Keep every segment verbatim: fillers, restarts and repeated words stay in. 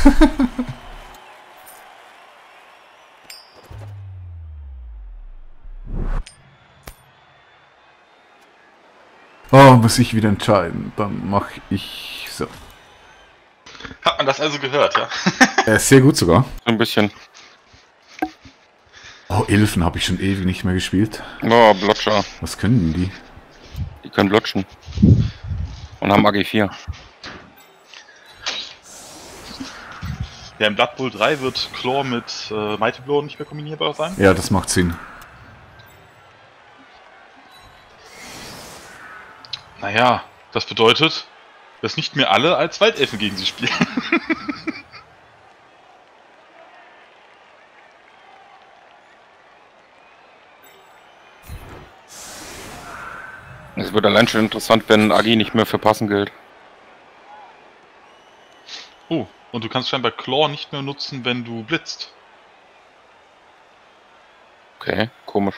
Oh, muss ich wieder entscheiden. Dann mache ich so. Hat man das also gehört, ja? Äh, sehr gut sogar. So ein bisschen. Oh, Elfen habe ich schon ewig nicht mehr gespielt. Oh, Blutscher. Was können die? Die können blutschen. Und haben A G vier. Ja, im Blood Bowl drei wird Claw mit äh, Mighty Blow nicht mehr kombinierbar sein. Ja, das macht Sinn. Naja, das bedeutet, dass nicht mehr alle als Waldelfen gegen sie spielen. Es wird allein schon interessant, wenn Agi nicht mehr für Passen gilt. Oh, und du kannst scheinbar Claw nicht mehr nutzen, wenn du blitzt. Okay, komisch.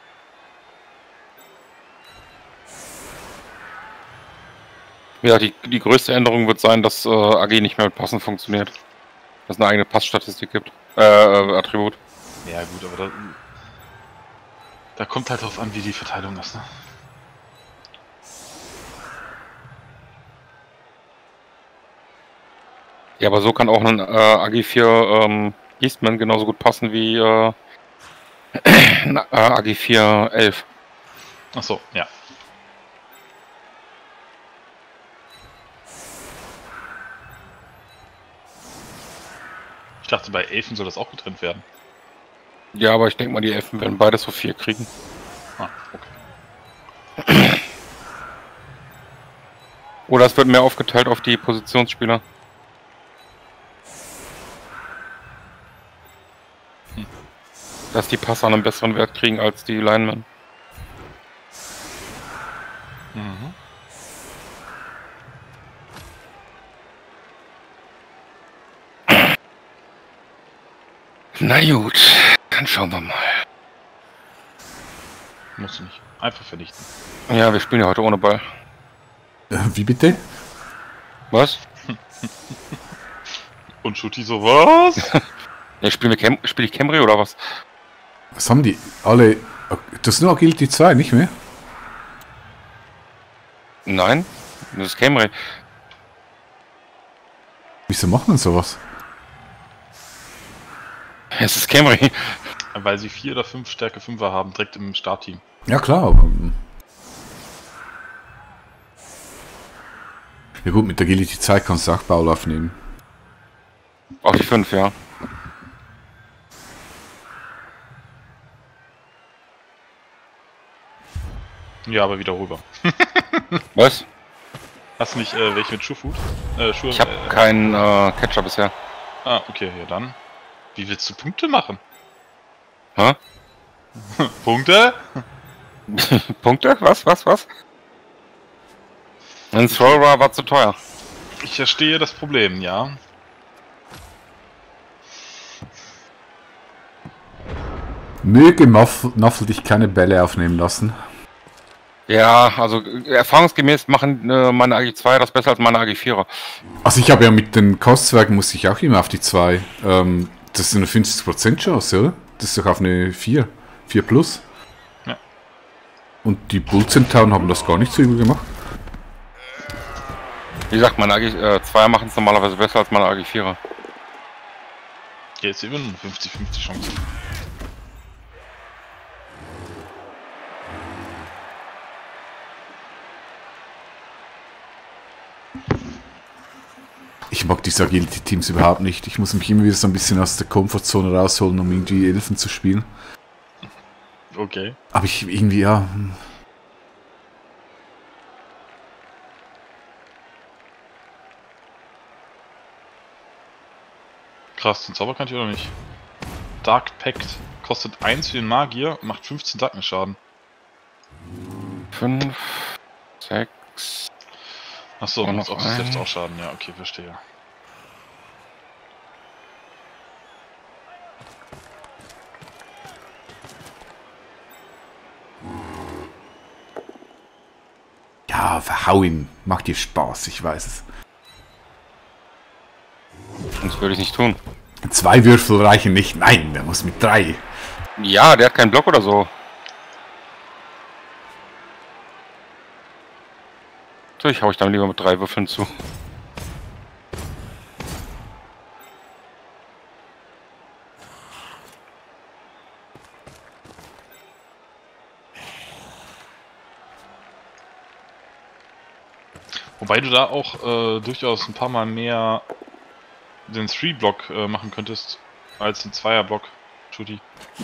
Ja, die, die größte Änderung wird sein, dass äh, A G nicht mehr mit Passen funktioniert. Dass es eine eigene Passstatistik gibt. Äh, äh, Attribut. Ja gut, aber da, da kommt halt drauf an, wie die Verteilung ist, ne? Ja, aber so kann auch ein äh, A G vier ähm, Beastman genauso gut passen wie äh, ein äh, A G vier elf. Ach so, ja. Ich dachte, bei Elfen soll das auch getrennt werden. Ja, aber ich denke mal, die Elfen werden beides so vier kriegen. Ah, okay. Oder es wird mehr aufgeteilt auf die Positionsspieler. Hm. Dass die Passer einen besseren Wert kriegen als die Linemen. Mhm. Na gut, dann schauen wir mal. Musst du nicht. Einfach vernichten. Ja, wir spielen ja heute ohne Ball. Äh, wie bitte? Was? Und Schutti so, was? Ja, spielen wir Cam spiel ich Camry oder was? Was haben die? Alle... Das ist nur Agility zwei, nicht mehr? Nein, das ist Camry. Wieso macht man sowas? Es ist Camry. Weil sie vier oder fünf Stärke fünfer haben, direkt im Startteam. Ja klar, aber... Ja gut, mit der Agility zwei kannst du auch Baulauf nehmen. Auch die fünf, ja. Ja, aber wiederholbar. Was? Hast du nicht äh, welche mit Schuhfood? Äh, Schuhe, Ich habe äh, keinen äh, Catcher bisher. Ah, okay, ja dann. Wie willst du Punkte machen? Hä? Punkte? Punkte? Was, was, was? Ein Thrower war zu teuer. Ich verstehe das Problem, ja. Möge Naffel, Naffel dich keine Bälle aufnehmen lassen. Ja, also äh, erfahrungsgemäß machen äh, meine A G zwei das besser als meine A G vierer. Also ich habe ja mit den Kostzwergen muss ich auch immer auf die zwei. Ähm, das ist eine fünfzig Prozent Chance, oder? Das ist doch auf eine vier. vier plus. Ja. Und die Bullcentauren haben das gar nicht so übel gemacht. Wie gesagt, meine A G zwei machen es normalerweise besser als meine A G vierer. Jetzt eben fünfzig fünfzig Chance. Ich mag diese Agility-Teams überhaupt nicht. Ich muss mich immer wieder so ein bisschen aus der Komfortzone rausholen, um irgendwie Elfen zu spielen. Okay. Aber ich irgendwie, ja... hm. Krass, den Zauber kannte ich oder nicht. Dark Pact kostet eins für den Magier und macht fünfzehn Darkness Schaden. fünf, sechs. Achso, Und muss noch auch das ein. selbst auch Schaden, ja, okay, verstehe. Ja, verhau ihn. Macht dir Spaß, ich weiß es. Das würde ich nicht tun. Zwei Würfel reichen nicht. Nein, der muss mit drei. Ja, der hat keinen Block oder so. Natürlich hau ich dann lieber mit drei Würfeln zu. Wobei du da auch äh, durchaus ein paar Mal mehr den Three-Block äh, machen könntest, als den Zweier-Block, Judy.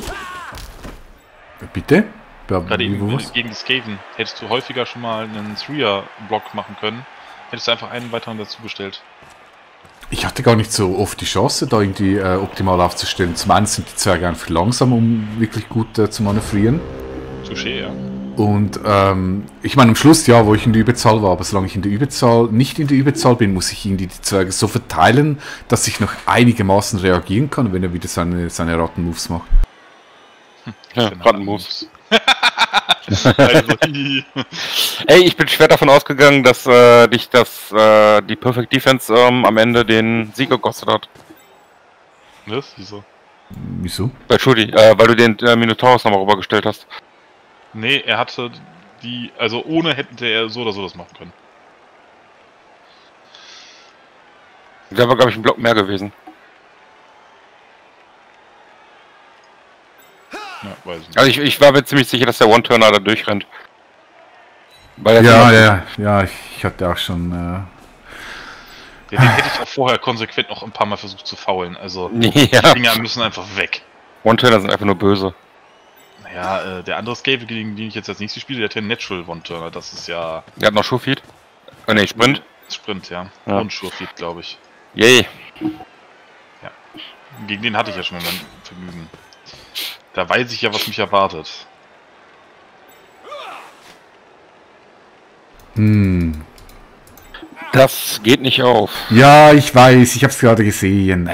Bitte? Ja, Gerade wie, eben wo äh, was? gegen die Skaven hättest du häufiger schon mal einen Three-Block machen können. Hättest du einfach einen weiteren dazu bestellt. Ich hatte gar nicht so oft die Chance, da irgendwie äh, optimal aufzustellen. Zum einen sind die Zwerge einfach langsam, um wirklich gut äh, zu manövrieren. Touché, ja. Und ähm, ich meine, am Schluss, ja, wo ich in der Überzahl war, aber solange ich in der Überzahl nicht in der Überzahl bin, muss ich irgendwie die Zwerge so verteilen, dass ich noch einigermaßen reagieren kann, wenn er wieder seine, seine Ratten-Moves macht. Ja, Rattenmoves. Also, hi. Ey, ich bin schwer davon ausgegangen, dass äh, dich das äh, die Perfect Defense ähm, am Ende den Sieg gekostet hat. Was? Wieso? Wieso? Bei Judy, äh, weil du den äh, Minotaurus nochmal rübergestellt hast. Nee, er hatte die... Also ohne hätte er so oder so das machen können. Der war, glaube ich, ein Block mehr gewesen. Ja, weiß ich nicht. Also ich, ich war mir ziemlich sicher, dass der One-Turner da durchrennt. Weil er Ja, ja, ja, ich, ich hatte auch schon... Äh, Ja, den hätte ich auch vorher konsequent noch ein paar Mal versucht zu faulen. Also, die Ja, Dinger müssen einfach weg. One-Turner sind einfach nur böse. Naja, äh, der andere Scave, gegen den ich jetzt als nächstes spiele, der hat ja einen Natural One-Turner. Das ist ja Der hat noch Showfeed. Oh ne, Sprint. Sprint, ja. Ja. Und Surefeed, glaube ich. Yay. Gegen den hatte ich ja schon mal mein Vergnügen. Da weiß ich ja, was mich erwartet. hm. Das geht nicht auf. Ja, ich weiß, ich habe es gerade gesehen.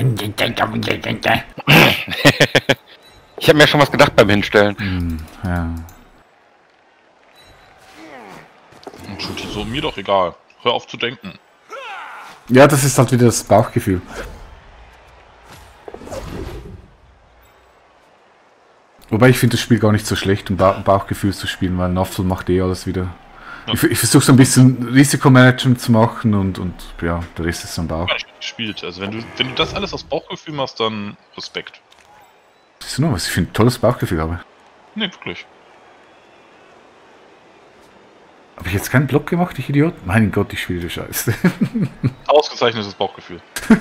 Ich habe mir schon was gedacht beim Hinstellen. Hm, ja. Und schon so, mir doch egal. Hör auf zu denken. ja, das ist halt wieder das Bauchgefühl. Wobei ich finde das Spiel gar nicht so schlecht, um ba Bauchgefühl zu spielen, weil Naffel macht eh alles wieder. Ja. Ich, ich versuche so ein bisschen Risikomanagement zu machen und, und ja, der Rest ist am Bauch. Gar nicht gespielt. Also wenn du, wenn du das alles aus Bauchgefühl machst, dann Respekt. Siehst du noch was? Ich finde ein tolles Bauchgefühl habe. Nee, wirklich. Habe ich jetzt keinen Block gemacht, ich Idiot? Mein Gott, ich spiele die Scheiße. Ausgezeichnetes Bauchgefühl.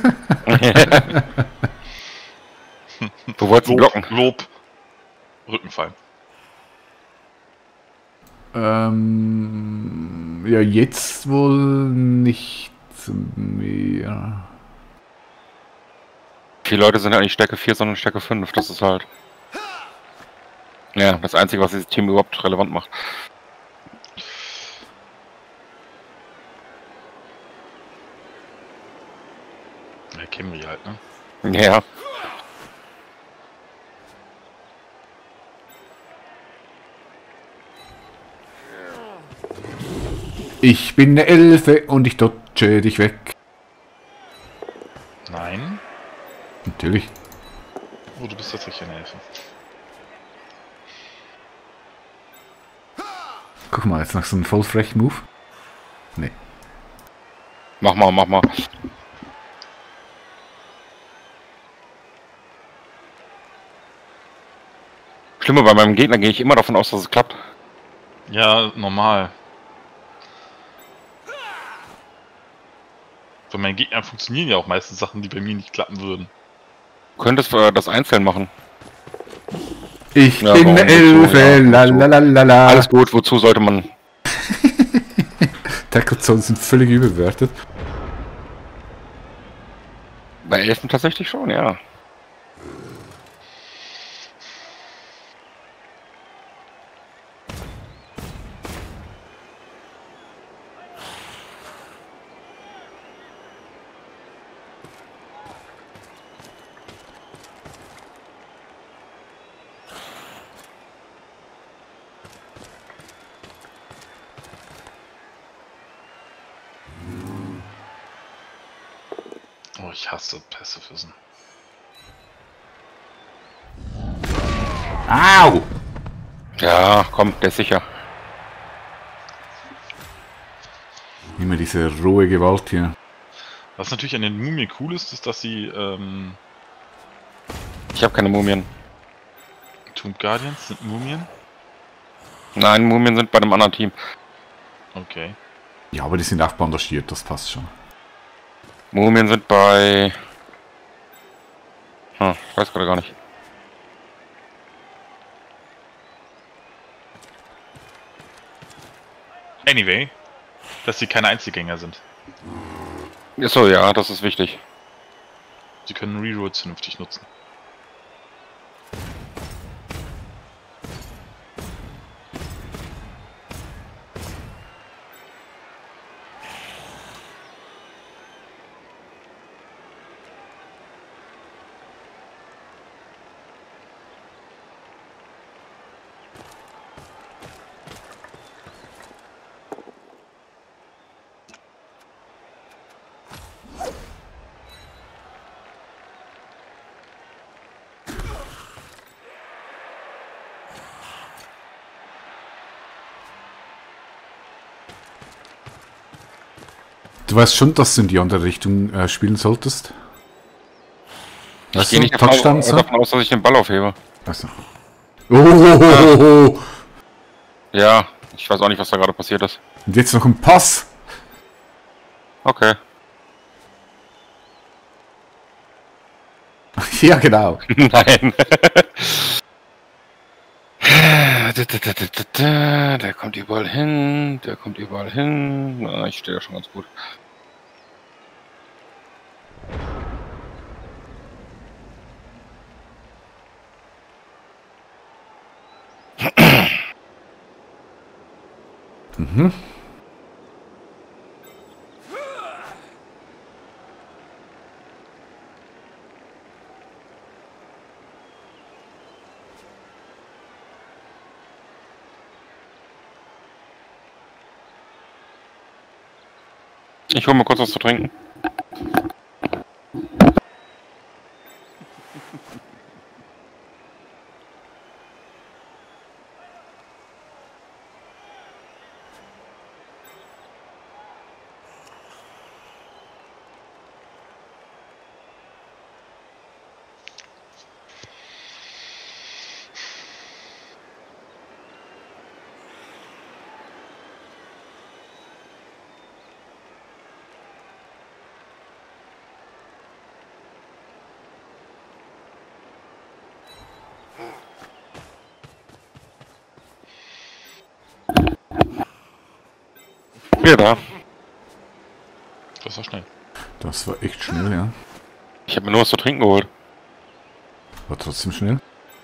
Du wolltest ihn blocken. Lob. Rückenfall. ähm, ja, jetzt wohl nicht mehr. Viele Leute sind ja nicht Stärke vier, sondern Stärke fünf. Das ist halt... Ja, das Einzige, was dieses Team überhaupt relevant macht. Ja, kennen wir halt, ne? Ja. Ich bin eine Elfe und ich dodge dich weg. Nein. Natürlich. Oh, du bist tatsächlich eine Elfe. Guck mal, jetzt noch so ein voll frech Move. Nee. Mach mal, mach mal. Schlimmer, bei meinem Gegner gehe ich immer davon aus, dass es klappt. Ja, normal. Bei meinen Gegnern funktionieren ja auch meistens Sachen, die bei mir nicht klappen würden. Du könntest äh, das einzeln machen. Ich Ja, bin warum eine wozu? Elfe, Ja, la wozu? la la la la. Alles gut, wozu sollte man... Tackle Zones sind völlig überbewertet. Bei Elfen tatsächlich schon, ja. Oh, ich hasse Pacifism. Au! Ja, komm, der ist sicher. Immer diese rohe Gewalt hier. Was natürlich an den Mumien cool ist, ist, dass sie ähm, Ich habe keine Mumien. Tomb Guardians sind Mumien. Nein, Mumien sind bei einem anderen Team. Okay. Ja, aber die sind auch bandagiert, das passt schon. Mumien sind bei... Hm, ich weiß gerade gar nicht. Anyway, dass sie keine Einzelgänger sind. Achso, ja, das ist wichtig. Sie können Rerolls vernünftig nutzen. Du weißt schon, dass du in die andere Richtung äh, spielen solltest? Ich Weißt gehe du, nicht davon, Touchdown, aus, so? davon aus, dass ich den Ball aufhebe. Achso. Oh, oh, oh, oh, oh. Ja, ich weiß auch nicht, was da gerade passiert ist. Und jetzt noch ein Pass. Okay. Ja, genau. Nein. Der kommt überall hin, der kommt überall hin. Na, ich stehe ja schon ganz gut. Mhm. Ich hole mal kurz was zu trinken. Ja, da. Das war schnell. Das war echt schnell, ja. Ich habe mir nur was zu trinken geholt. War trotzdem schnell.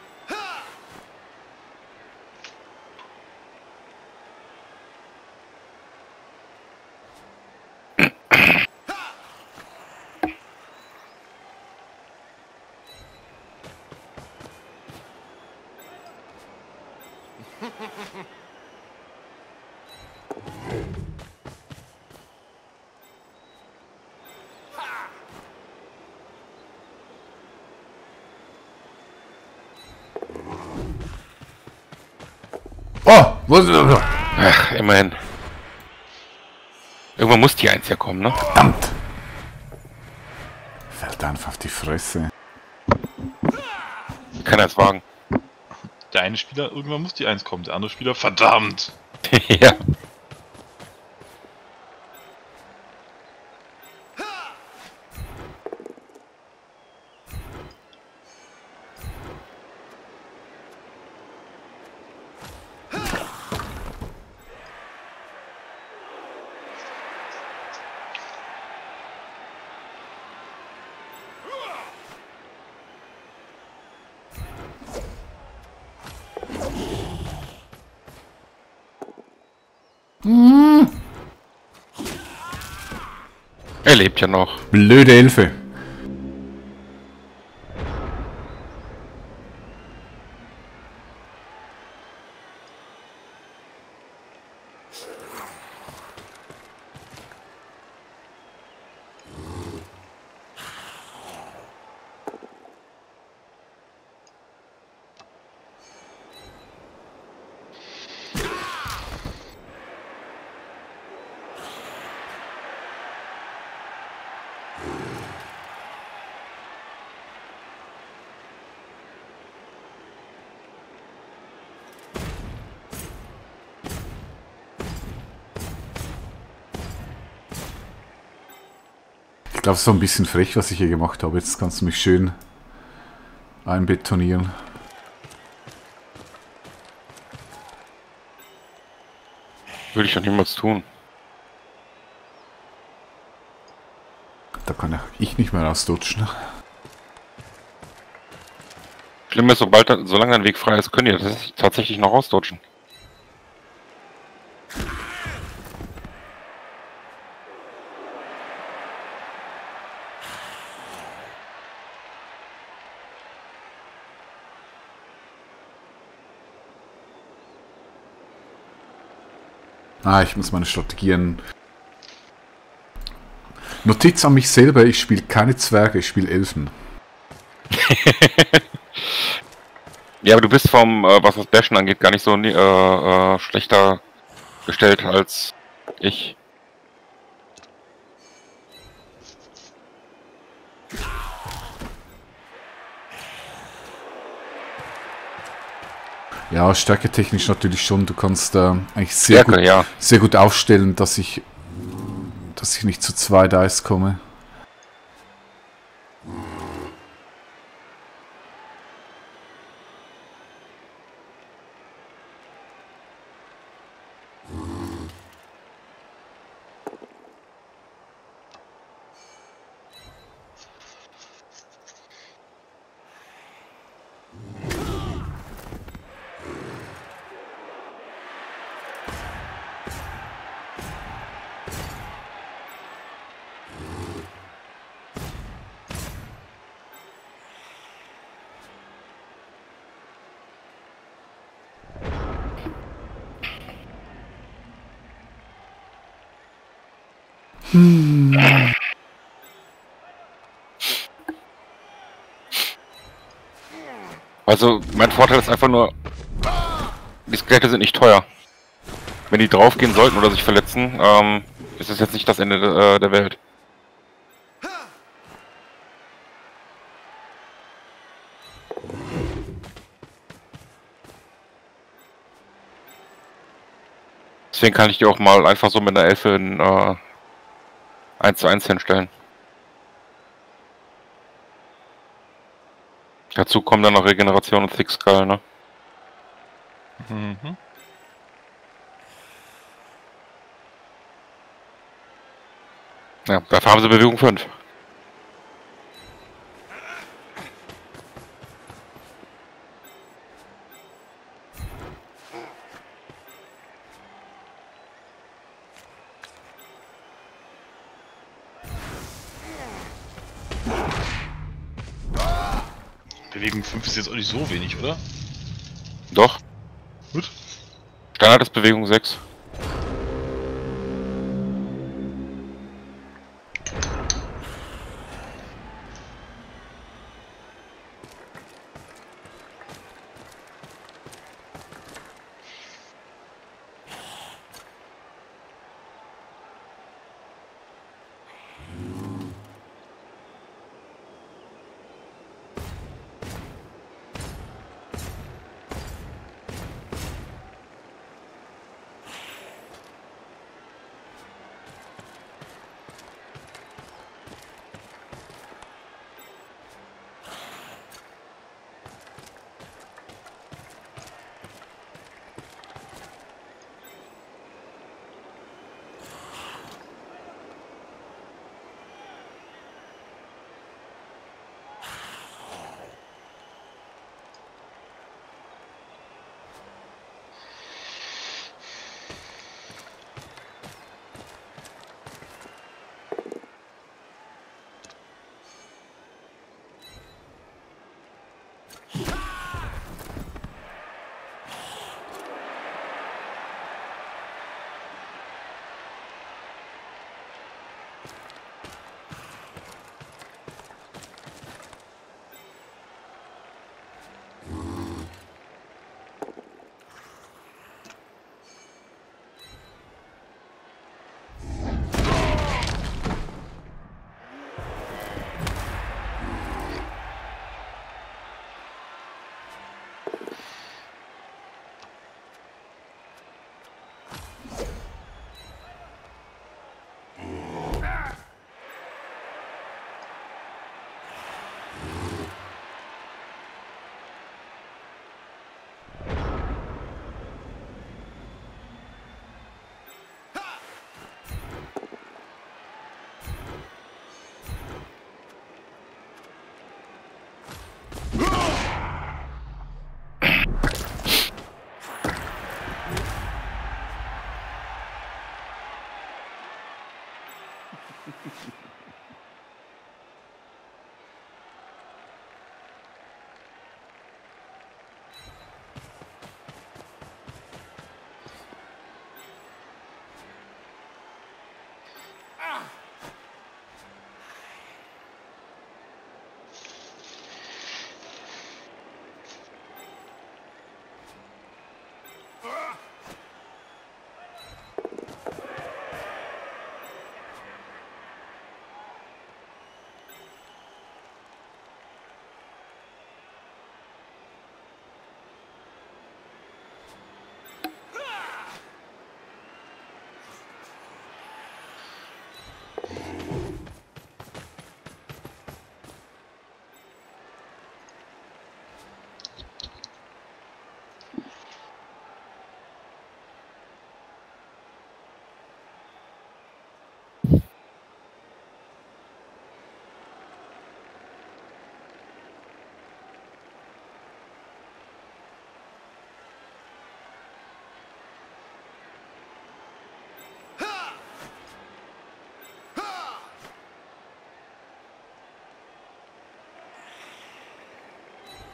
Oh, wo ist das? Ach, immerhin. Irgendwann muss die Eins ja kommen, ne? Verdammt! Fällt einfach auf die Fresse. Kann er es wagen. Der eine Spieler, irgendwann muss die eins kommen, der andere Spieler, verdammt! Ja. Er lebt ja noch. Blöde Elfe. Das ist so ein bisschen frech, was ich hier gemacht habe. Jetzt kannst du mich schön einbetonieren. Würde ich doch niemals tun. Da kann ich nicht mehr rausdutschen. Schlimm ist, sobald, solange dein Weg frei ist, können die das tatsächlich noch rausdutschen. Ah, ich muss meine Strategien... Notiz an mich selber, ich spiele keine Zwerge, ich spiele Elfen. Ja, aber du bist vom, äh, was das Bashen angeht, gar nicht so äh, äh, schlechter gestellt als ich. Ja, stärketechnisch natürlich schon. Du kannst äh, eigentlich sehr, Stärke, gut, ja. sehr gut aufstellen, dass ich, dass ich nicht zu zwei Dice komme. Hm. Also, mein Vorteil ist einfach nur, die Skelette sind nicht teuer. Wenn die draufgehen sollten oder sich verletzen, ähm, ist das jetzt nicht das Ende de, äh, der Welt. Deswegen kann ich die auch mal einfach so mit einer Elfe in äh, eins zu eins hinstellen. Dazu kommen dann noch Regeneration und Thick Skull, ne? Mhm. Ja, dafür haben sie Bewegung fünf. Bewegung fünf ist jetzt auch nicht so wenig, oder? Doch. Gut. Standard ist Bewegung sechs.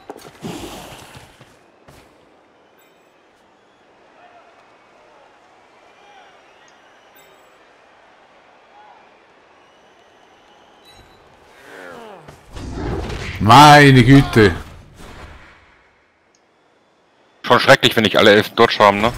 Meine Güte. Schon schrecklich, wenn nicht alle Elfen Dodge haben, ne?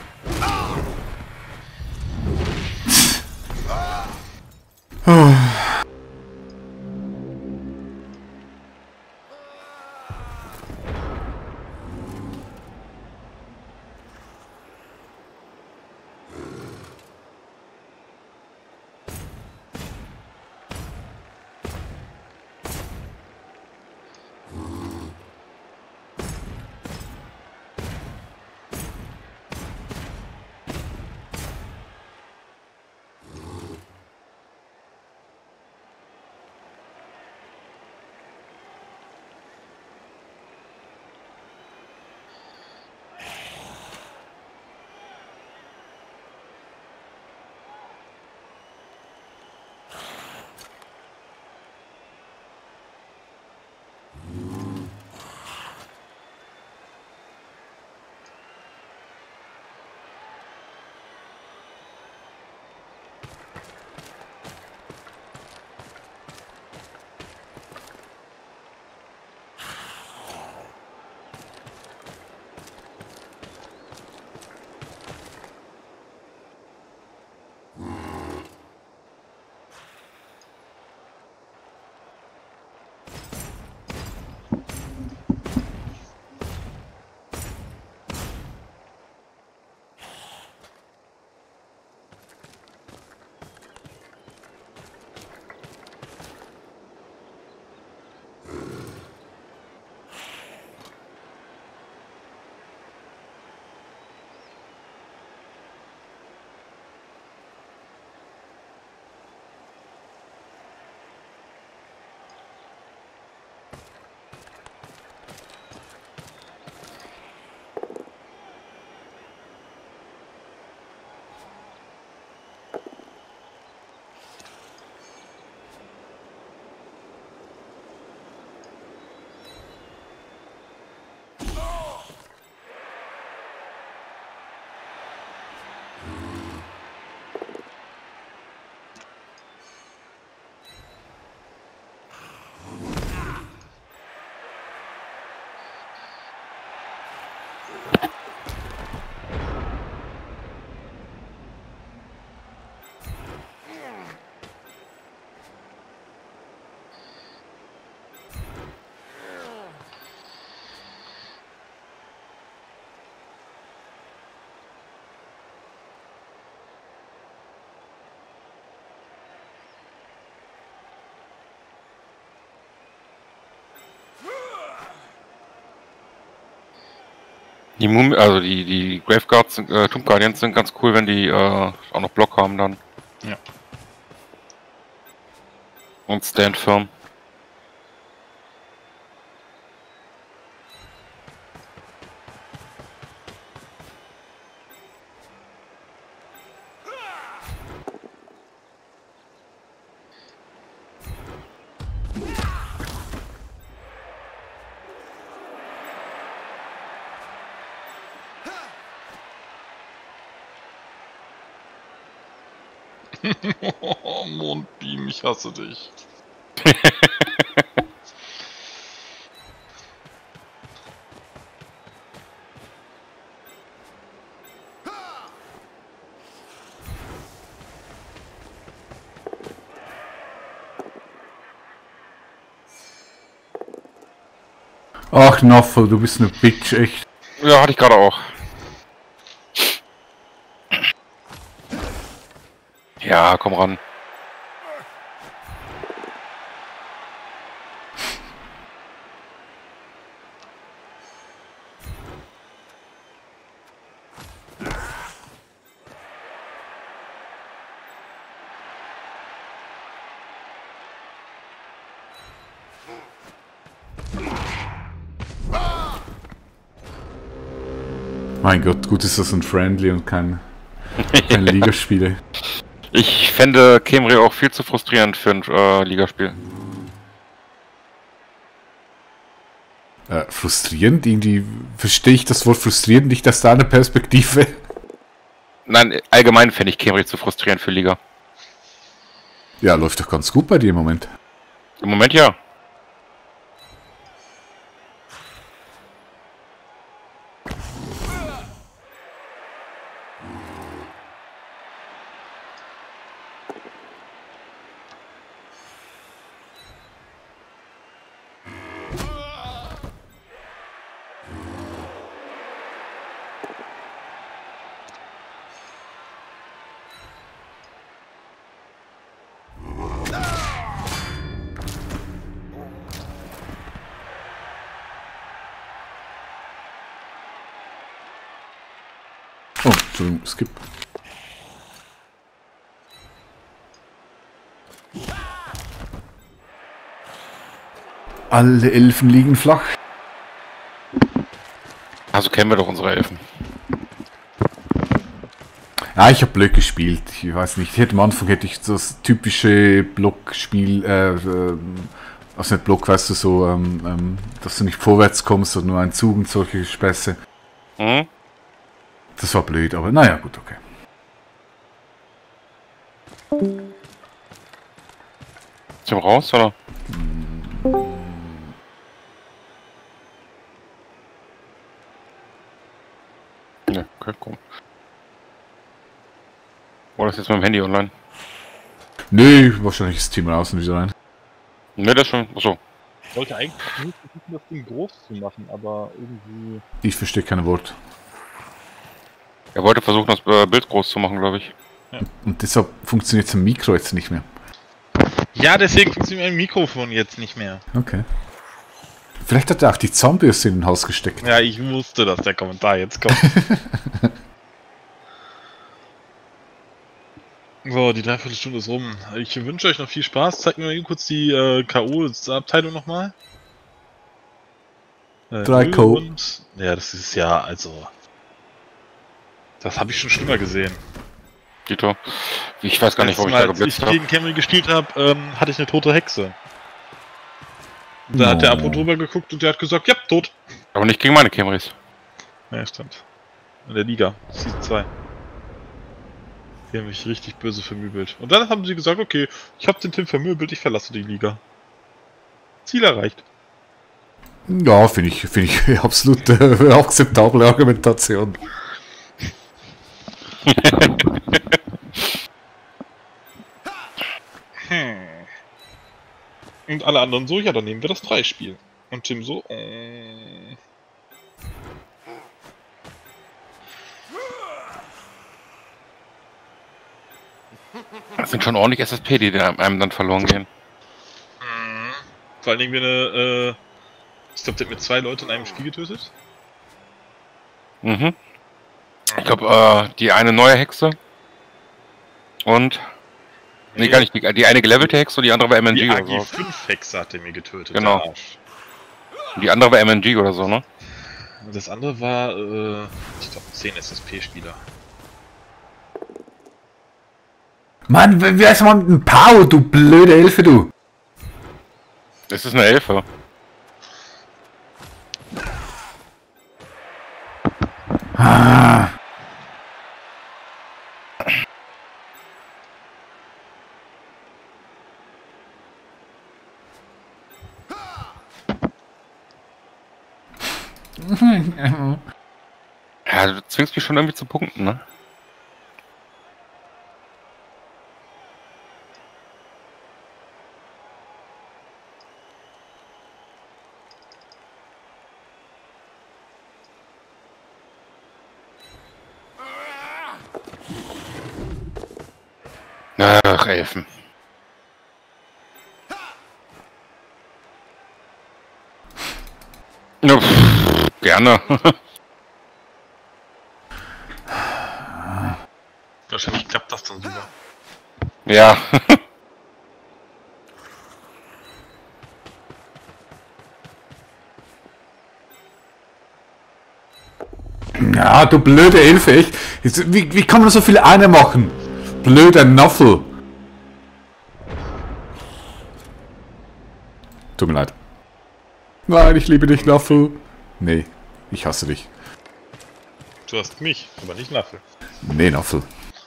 Die Mum also die, die Graveguards, äh, Tomb Guardians sind ganz cool, wenn die äh, auch noch Block haben dann. Ja. Und Stand firm. Mondbeam, ich hasse dich. Ach, Naffel, du bist eine Bitch, echt. Ja, hatte ich gerade auch. Ja, komm ran. Mein Gott, gut ist das ein Friendly und kein, kein Ligaspiele. Ich fände Khemri auch viel zu frustrierend für ein äh, Ligaspiel. Äh, frustrierend? Irgendwie verstehe ich das Wort frustrierend nicht aus deiner Perspektive. Nein, allgemein fände ich Khemri zu frustrierend für Liga. Ja, läuft doch ganz gut bei dir im Moment. Im Moment ja. Oh, Entschuldigung, skip. Alle Elfen liegen flach. Also kennen wir doch unsere Elfen. Ja, ich habe blöd gespielt. Ich weiß nicht. Ich hätte am Anfang hätte ich das typische Blockspiel, äh, äh, also nicht Block, weißt du, so, ähm, ähm, dass du nicht vorwärts kommst, sondern nur ein Zug und solche Späße. Mhm. Das war blöd, aber naja, gut, okay. Ist du raus, oder? Ne, okay, komm. Oder ist jetzt mit dem Handy online? Nö, wahrscheinlich ist das Team raus und wieder rein. Ne, das schon. Achso. Ich wollte eigentlich nur versuchen, das Ding groß zu machen, aber irgendwie... Ich verstehe kein Wort. Er wollte versuchen, das äh, Bild groß zu machen, glaube ich. Und deshalb funktioniert das Mikro jetzt nicht mehr. Ja, deswegen funktioniert mein Mikrofon jetzt nicht mehr. Okay. Vielleicht hat er auch die Zahnbürste in den Hals gesteckt. Ja, ich wusste, dass der Kommentar jetzt kommt. So, die Dreiviertelstunde ist rum. Ich wünsche euch noch viel Spaß. Zeigt mir mal eben kurz die äh, K O-Abteilung nochmal. Äh, Drei K O. und, ja, das ist ja, also... Das habe ich schon schlimmer gesehen. Dito. Ich weiß gar nicht, warum ich da geblitzt habe. Als ich gegen Khemri gespielt habe, ähm, hatte ich eine tote Hexe. Und da No. hat der Apo drüber geguckt und der hat gesagt, ja, tot. Aber nicht gegen meine Khemris. Ja, stimmt. In der Liga, Season zwei. Die haben mich richtig böse vermöbelt. Und dann haben sie gesagt, okay, ich habe den Tim vermöbelt, ich verlasse die Liga. Ziel erreicht. Ja, finde ich, finde ich absolut äh, akzeptable Argumentation. hm. Und alle anderen so, ja, dann nehmen wir das Preisspiel. Und Tim so, äh... Das sind schon ordentlich S S P, die einem dann verloren gehen. Mhm. Vor allen Dingen, wenn er, äh... ich glaube, der hat mit zwei Leuten in einem Spiel getötet. Mhm. Ich glaube, äh, die eine neue Hexe und... Nee, gar nicht. Die, die eine gelevelte Hexe und die andere war M N G die oder A G so. fünf Hexe hat er mir getötet. Genau. Der Arsch. Und die andere war M N G oder so, ne? Das andere war, äh... ich glaube, zehn S S P-Spieler. Mann, wer ist man ein Pau, du blöde Elfe, du? Das ist eine Elfe. Ah. Ja, du zwingst mich schon irgendwie zu punkten, ne? Ach, Elfen. Ja, pff, gerne. Wahrscheinlich klappt das dann super. Ja. Ja, du blöde Elfe, echt. Jetzt, wie, wie kann man so viele eine machen? Blöder Naffel. Tut mir leid. Nein, ich liebe dich, Naffel. Nee, ich hasse dich. Du hast mich, aber nicht Naffel. Nee, Naffel.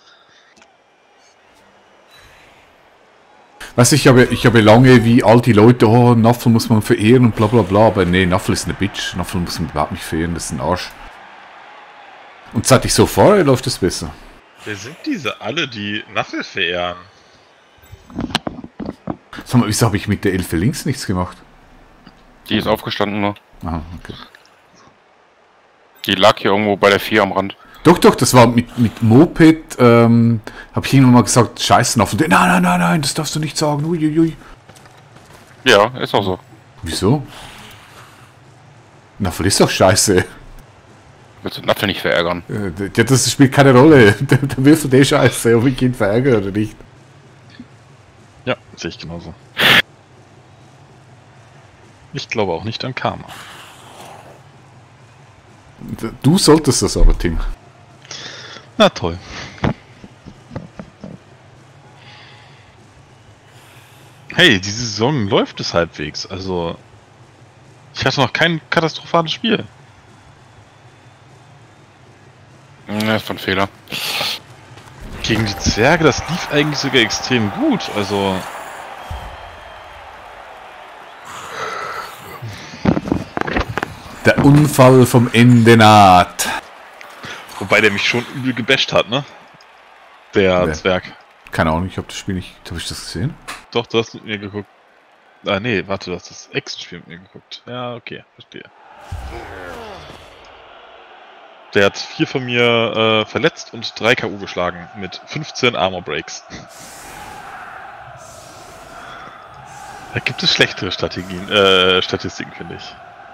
Weißt du, ich habe, ich habe lange wie all die Leute, oh, Naffel muss man verehren und bla bla bla, aber nee, Naffel ist eine Bitch. Naffel muss man überhaupt nicht verehren, das ist ein Arsch. Und seit ich so fahre, läuft es besser. Wer sind diese alle, die Naffel verehren? Sag mal, wieso habe ich mit der Elfe links nichts gemacht? Die ist aufgestanden nur. Aha, okay. Die lag hier irgendwo bei der vier am Rand. Doch, doch, das war mit, mit Moped, ähm, habe ich irgendwann mal gesagt, scheiß Naffel. Nein, nein, nein, nein, das darfst du nicht sagen, uiuiui. Ja, ist auch so. Wieso? Naffel ist doch scheiße. Willst du den Apfel nicht verärgern? Äh, ja, das spielt keine Rolle. Da, da wirst du den scheiße, ob ich ihn verärgere oder nicht. Ja, sehe ich genauso. Ich glaube auch nicht an Karma. Du solltest das aber, Tim. Na toll. Hey, diese Saison läuft es halbwegs. Also, ich hatte noch kein katastrophales Spiel. Ja, ist ein Fehler. Gegen die Zwerge, das lief eigentlich sogar extrem gut. Also, Der Unfall vom Ende naht. wobei der mich schon übel gebasht hat, ne? Der Wer? Zwerg. Keine Ahnung, ich habe das Spiel nicht. Habe ich das gesehen? Doch, du hast mit mir geguckt. Ah, nee, warte, du hast das Action-Spiel mit mir geguckt. Ja, okay, verstehe. Der hat vier von mir äh, verletzt und drei K O geschlagen mit fünfzehn Armor Breaks. Da gibt es schlechtere Strategien, äh, Statistiken, finde ich.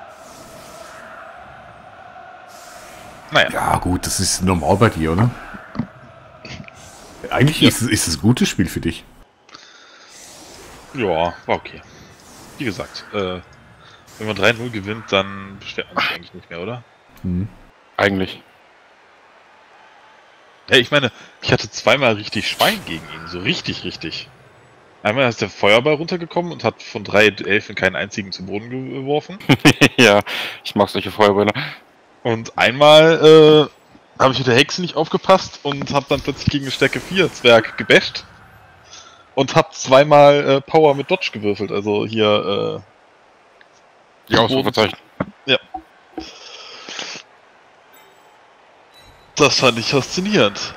Naja. Ja, gut, das ist normal bei dir, oder? Eigentlich Ja. ist, es- ist es ein gutes Spiel für dich. Ja, war okay. Wie gesagt, äh, wenn man drei null gewinnt, dann beschwert man sich eigentlich nicht mehr, oder? Hm. Eigentlich. Ja, ich meine, ich hatte zweimal richtig Schwein gegen ihn, so richtig, richtig. Einmal ist der Feuerball runtergekommen und hat von drei Elfen keinen einzigen zu Boden geworfen. Ja, ich mag solche Feuerbälle. Und einmal äh, habe ich mit der Hexe nicht aufgepasst und habe dann plötzlich gegen eine Stärke vier Zwerg gebasht. Und habe zweimal äh, Power mit Dodge gewürfelt, also hier, äh, Die Ausrufezeichen. ja. Das fand ich faszinierend.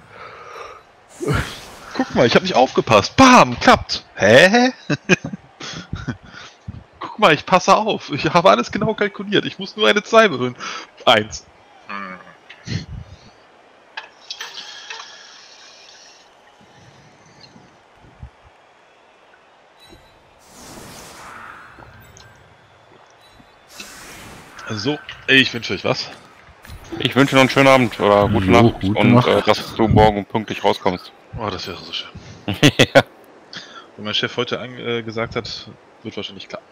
Guck mal, ich habe nicht aufgepasst. Bam, klappt. Hä? Guck mal, ich passe auf. Ich habe alles genau kalkuliert. Ich muss nur eine zwei berühren. Eins. So, ich wünsche euch was. Ich wünsche noch einen schönen Abend oder gute Jo, Nacht gute und Nacht. äh, dass du morgen pünktlich rauskommst. Oh, das wäre so schön. Ja. Wenn mein Chef heute an, äh, gesagt hat, wird wahrscheinlich klar.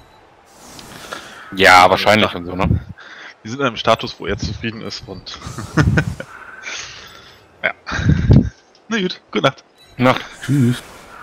Ja, wahrscheinlich und so, ne? Wir sind in einem Status, wo er zufrieden ist und... ja. Na gut, gute Nacht. Nacht. Tschüss.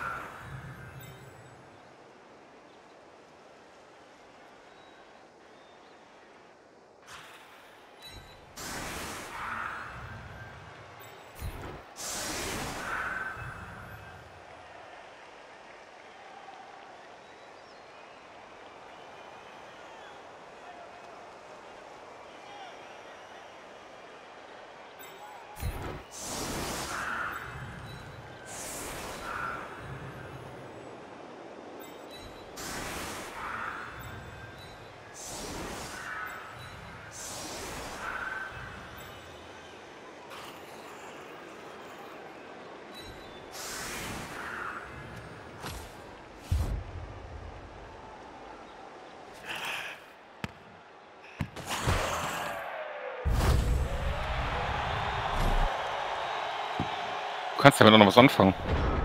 Du kannst damit noch was anfangen.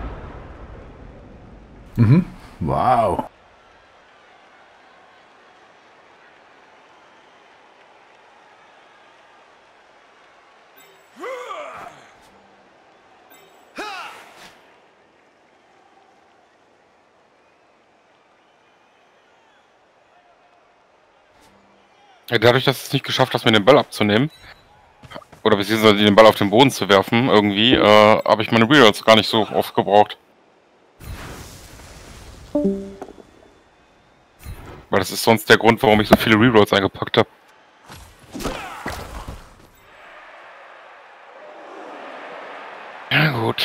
Mhm. Wow. Ja, dadurch, dass es nicht geschafft hast, mir den Ball abzunehmen, oder beziehungsweise den Ball auf den Boden zu werfen, irgendwie, äh, habe ich meine Rerolls gar nicht so oft gebraucht. Weil das ist sonst der Grund, warum ich so viele Rerolls eingepackt habe. Ja gut.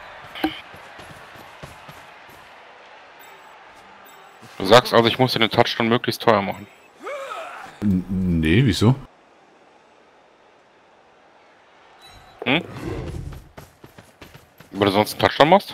Du sagst also, ich muss den Touchdown möglichst teuer machen. N nee, wieso? Hm? Weil du sonst einen Touchdown machst?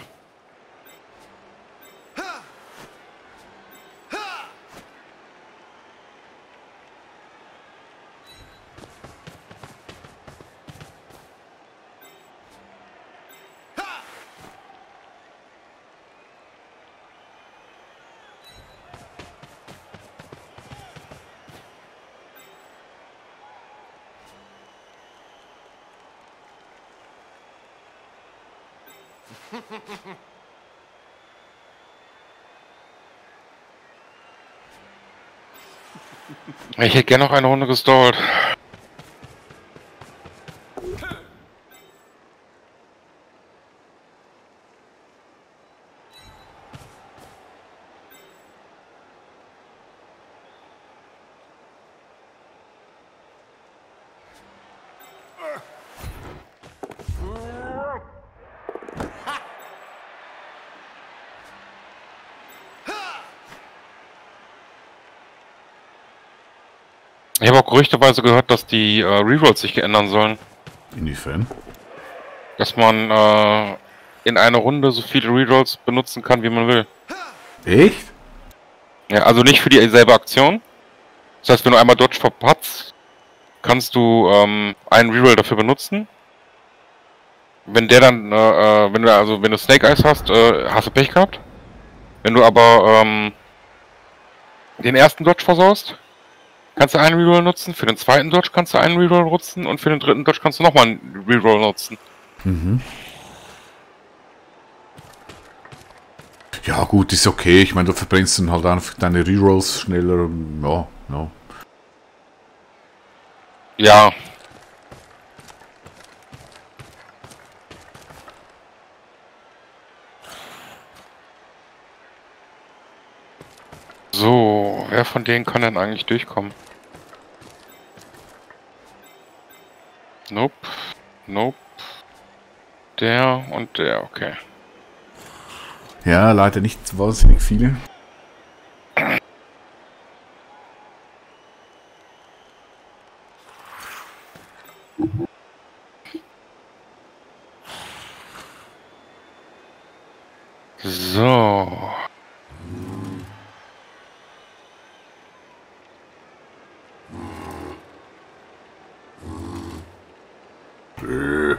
Ich hätte gerne noch eine Runde gestallt. Ich habe auch gerüchteweise gehört, dass die äh, Rerolls sich ändern sollen. Inwiefern? Dass man äh, in einer Runde so viele Rerolls benutzen kann, wie man will. Echt? Ja, also nicht für dieselbe Aktion. Das heißt, wenn du einmal Dodge verpatzt, kannst du ähm, einen Reroll dafür benutzen. Wenn der dann, äh, äh, wenn du also wenn du Snake Eyes hast, äh, hast du Pech gehabt. Wenn du aber ähm, den ersten Dodge versaust, kannst du einen Reroll nutzen. Für den zweiten Dodge kannst du einen Reroll nutzen und für den dritten Dodge kannst du nochmal einen Reroll nutzen. Mhm. Ja gut, ist okay. Ich meine, du verbrennst dann halt einfach deine Rerolls schneller. Ja, ja. Ja. So, wer von denen kann denn eigentlich durchkommen? Nope. Nope. Der und der, okay. Ja, leider nicht wahnsinnig viele. So. Bäh.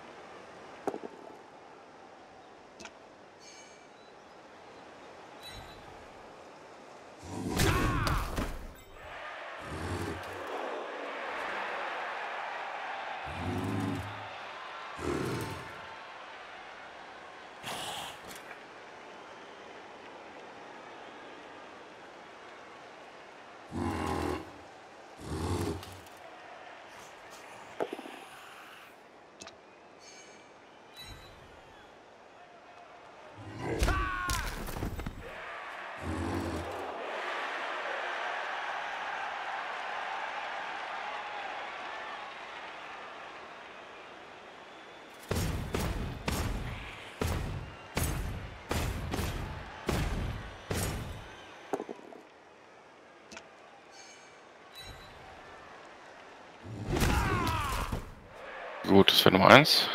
Gut, das wäre Nummer eins.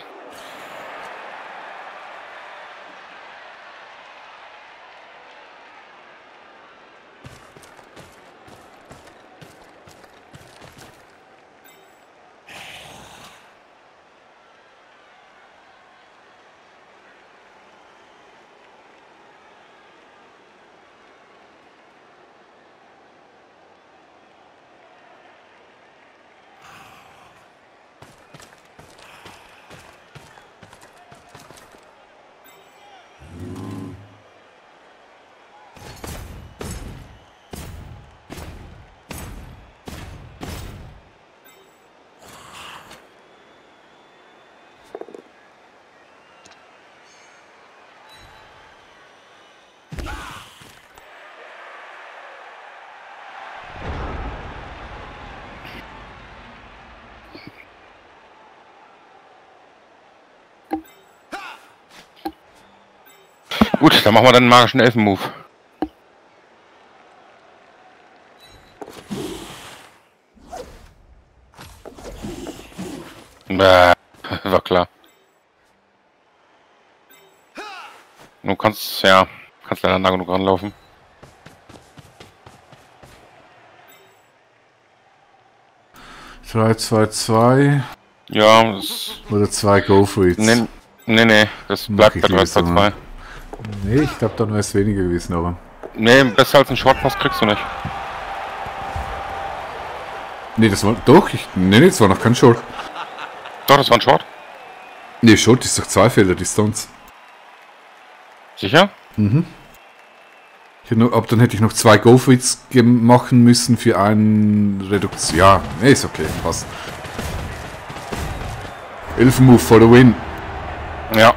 Gut, dann machen wir dann einen magischen Elfen-Move. Bäh, war klar. Du kannst, ja, kannst leider nah genug ranlaufen. drei, zwei, zwei. Ja, das... Oder zwei Go for It. Nee, nee, nee, das Mach bleibt ich bei drei zwei lieber, zwei. Nee, ich glaube, dann wäre es weniger gewesen, aber. Nee, besser als ein Shortpass kriegst du nicht. Nee, das war. Doch, ich. Nee, nee, das war noch kein Short. Doch, das war ein Short. Nee, Short ist doch zwei Felder Distanz. Sicher? Mhm. Ich hätte noch, aber dann hätte ich noch zwei Go for It's machen müssen für einen Reduktion. Ja, nee, ist okay, passt. Elfen-Move for the win. Ja.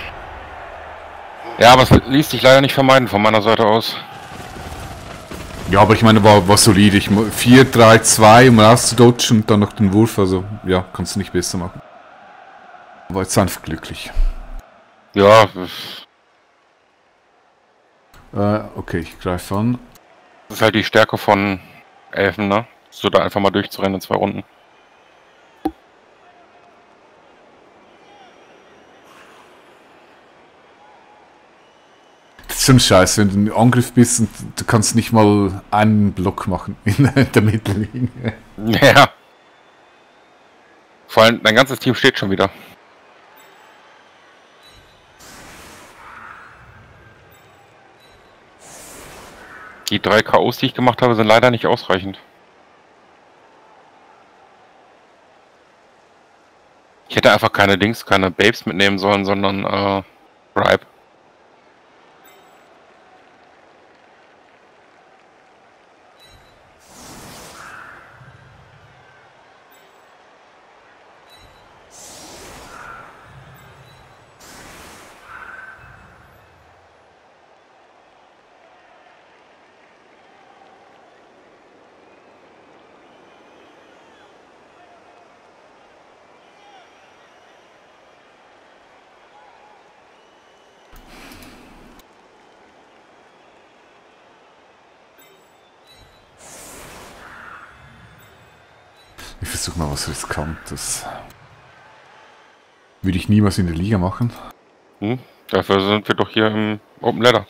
Ja, aber es ließ sich leider nicht vermeiden von meiner Seite aus. Ja, aber ich meine, war, war solide. Ich, vier, drei, zwei, um rauszudodgen und dann noch den Wurf. Also, ja, kannst du nicht besser machen. War jetzt einfach glücklich. Ja. Äh, okay, ich greife an. Das ist halt die Stärke von Elfen, ne? So da einfach mal durchzurennen in zwei Runden. Das ist schon scheiße, wenn du im Angriff bist und du kannst nicht mal einen Block machen in der Mittellinie. Ja. Vor allem, dein ganzes Team steht schon wieder. Die drei K Os, die ich gemacht habe, sind leider nicht ausreichend. Ich hätte einfach keine Dings, keine Babes mitnehmen sollen, sondern äh, Bribe. Ich versuche mal was Riskantes. Würde ich niemals in der Liga machen. Hm? Dafür sind wir doch hier im Open Ladder.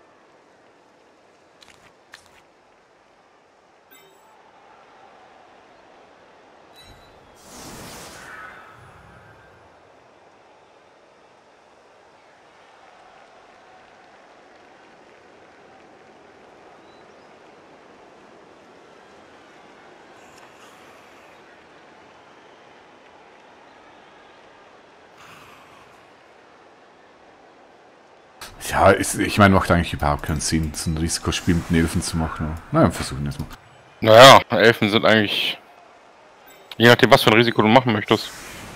Ja, ist, ich meine, macht eigentlich überhaupt keinen Sinn, so ein Risikospiel mit den Elfen zu machen. Naja, versuchen wir es mal. Naja, Elfen sind eigentlich... Je nachdem, was für ein Risiko du machen möchtest.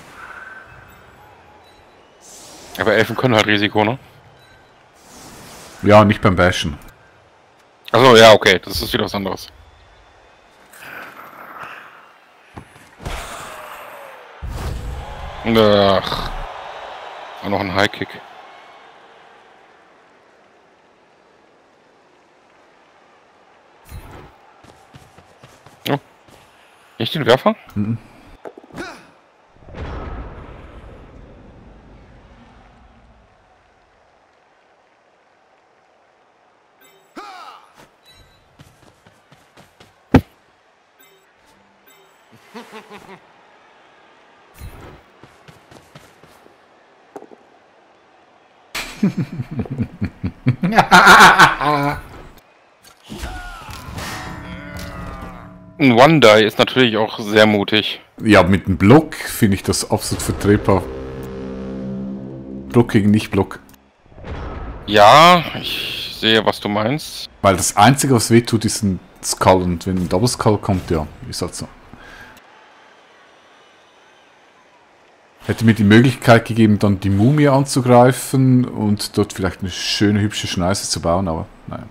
Aber Elfen können halt Risiko, ne? Ja, nicht beim Bashen. Achso, ja, okay, das ist wieder was anderes. Ach. Auch noch ein High-Kick. Oh. Nicht den Werfer? Mhm. Ein One-Die ist natürlich auch sehr mutig. Ja, mit dem Block finde ich das absolut vertretbar. Block gegen Nicht-Block. Ja, ich sehe, was du meinst. Weil das Einzige, was wehtut, ist ein Skull. Und wenn ein Double Skull kommt, ja, ist halt so. Hätte mir die Möglichkeit gegeben, dann die Mumie anzugreifen und dort vielleicht eine schöne, hübsche Schneise zu bauen, aber naja.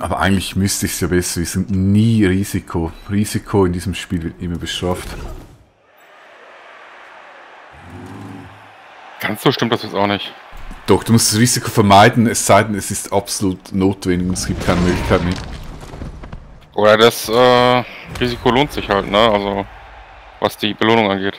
Aber eigentlich müsste ich es ja besser wissen. Nie Risiko. Risiko in diesem Spiel wird immer bestraft. Ganz so stimmt das jetzt auch nicht. Doch, du musst das Risiko vermeiden, es sei denn, es ist absolut notwendig und es gibt keine Möglichkeit mehr. Oder das äh, Risiko lohnt sich halt, ne? Also, was die Belohnung angeht.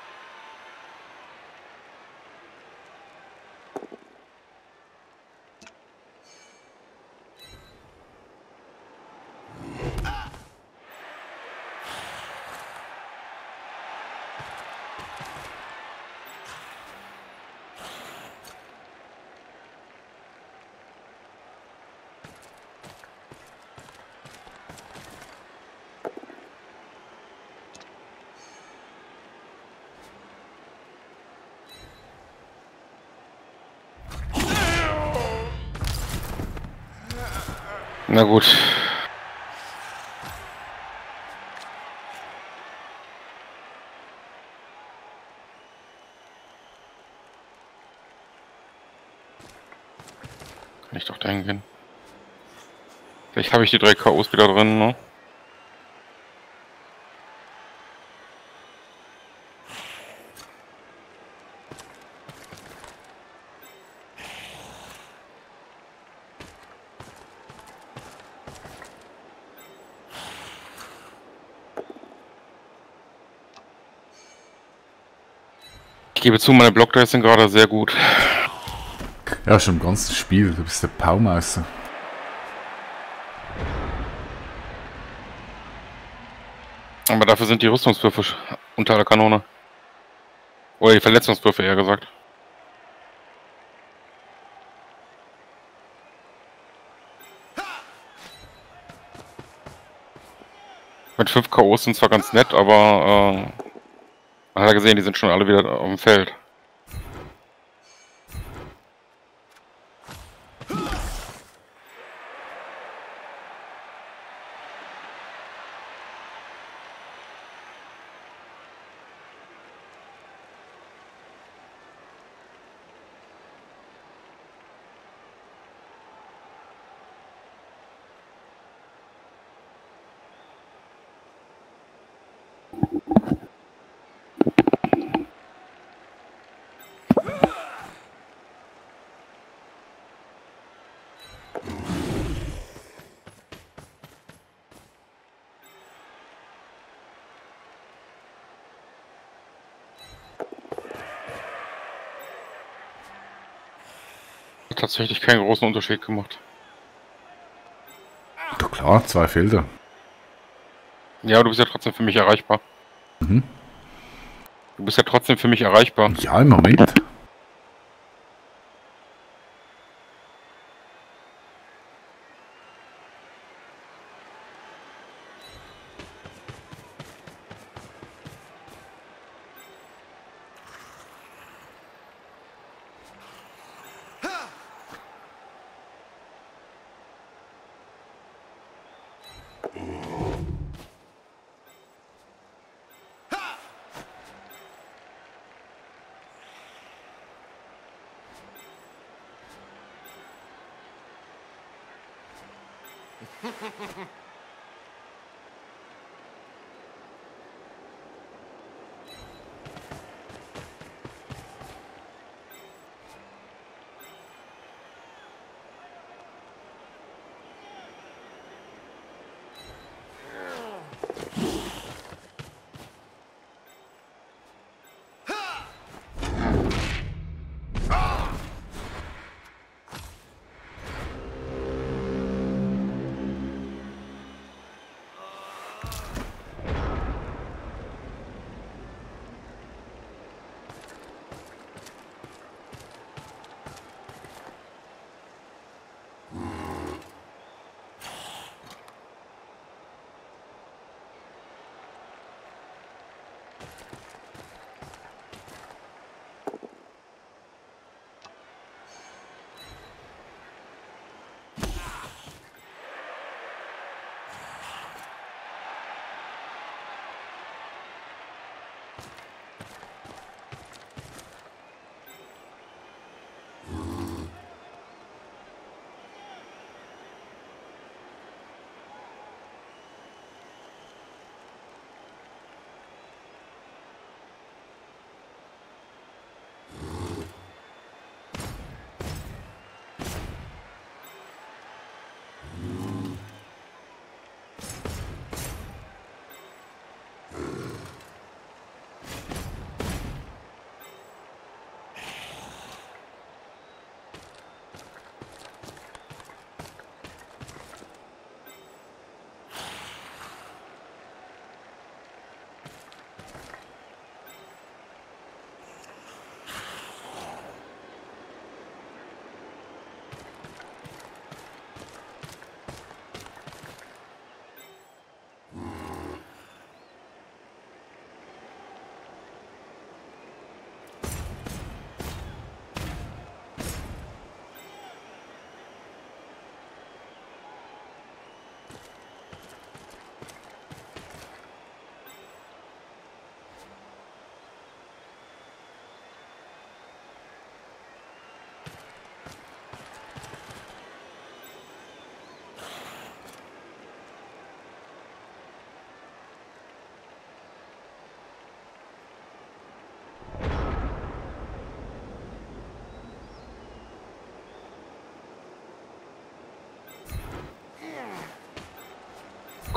Na gut. Kann ich doch dahin gehen. Vielleicht habe ich die drei K Os wieder drin, ne? Ich gebe zu, meine Blockdice sind gerade sehr gut. Ja, schon im ganzen Spiel. Du bist der Baumeister. Aber dafür sind die Rüstungswürfe unter der Kanone. Oder die Verletzungswürfe eher gesagt. Mit fünf K Os sind zwar ganz nett, aber äh, man hat ja gesehen, die sind schon alle wieder auf dem Feld. Tatsächlich keinen großen Unterschied gemacht. Doch klar, zwei Felder. Ja, aber du bist ja trotzdem für mich erreichbar. Mhm. Du bist ja trotzdem für mich erreichbar. Ja, im Moment.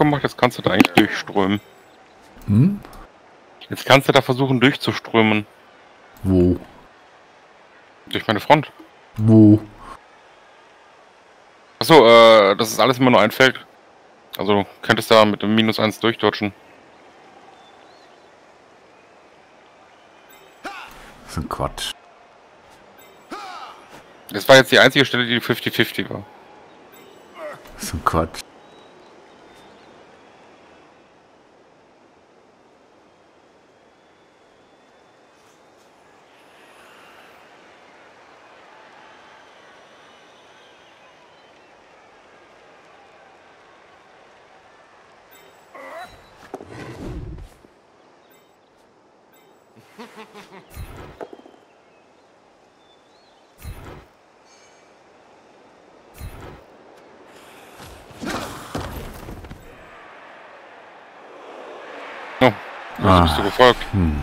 gemacht, jetzt kannst du da eigentlich durchströmen. Hm? Jetzt kannst du da versuchen durchzuströmen. Wo? Durch meine Front. Wo? Achso, äh, das ist alles immer nur ein Feld. Also du könntest da mit dem Minus eins durchdodgen. Das ist ein Quatsch. Das war jetzt die einzige Stelle, die fünfzig fünfzig war. Das ist ein Quatsch. Oh, also bist du gefolgt. Hm.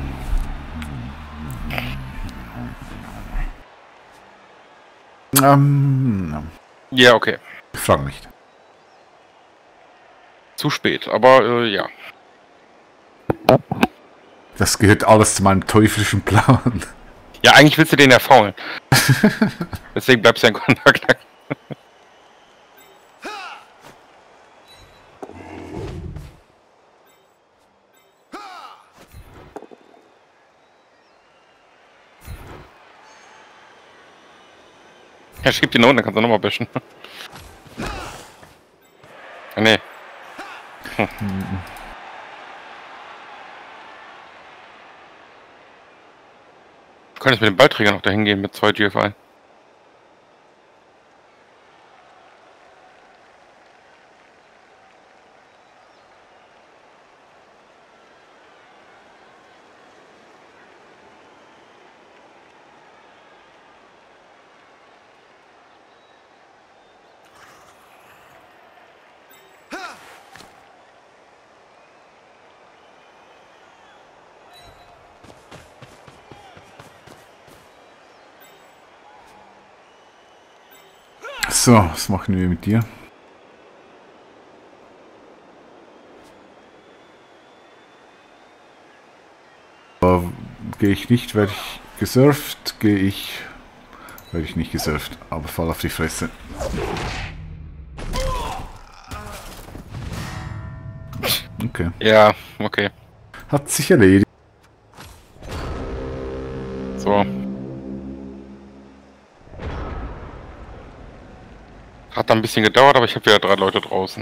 Ähm, Ja, okay. ich frage nicht. Zu spät, aber äh, ja. Das gehört alles zu meinem teuflischen Plan. Ja, eigentlich willst du den ja faulen. Deswegen bleibst du ja in Kontakt. Ja, schieb den nach unten, dann kannst du nochmal bashen. Ah, nee. Hm. Du könntest mit dem Ballträger noch dahin gehen mit zwei G F I. So, was machen wir mit dir? Äh, Gehe ich nicht, werde ich gesurft. Gehe ich, werde ich nicht gesurft. Aber fall auf die Fresse. Okay. Ja, okay. Hat sich erledigt. So. Hat dann ein bisschen gedauert, aber ich habe wieder drei Leute draußen.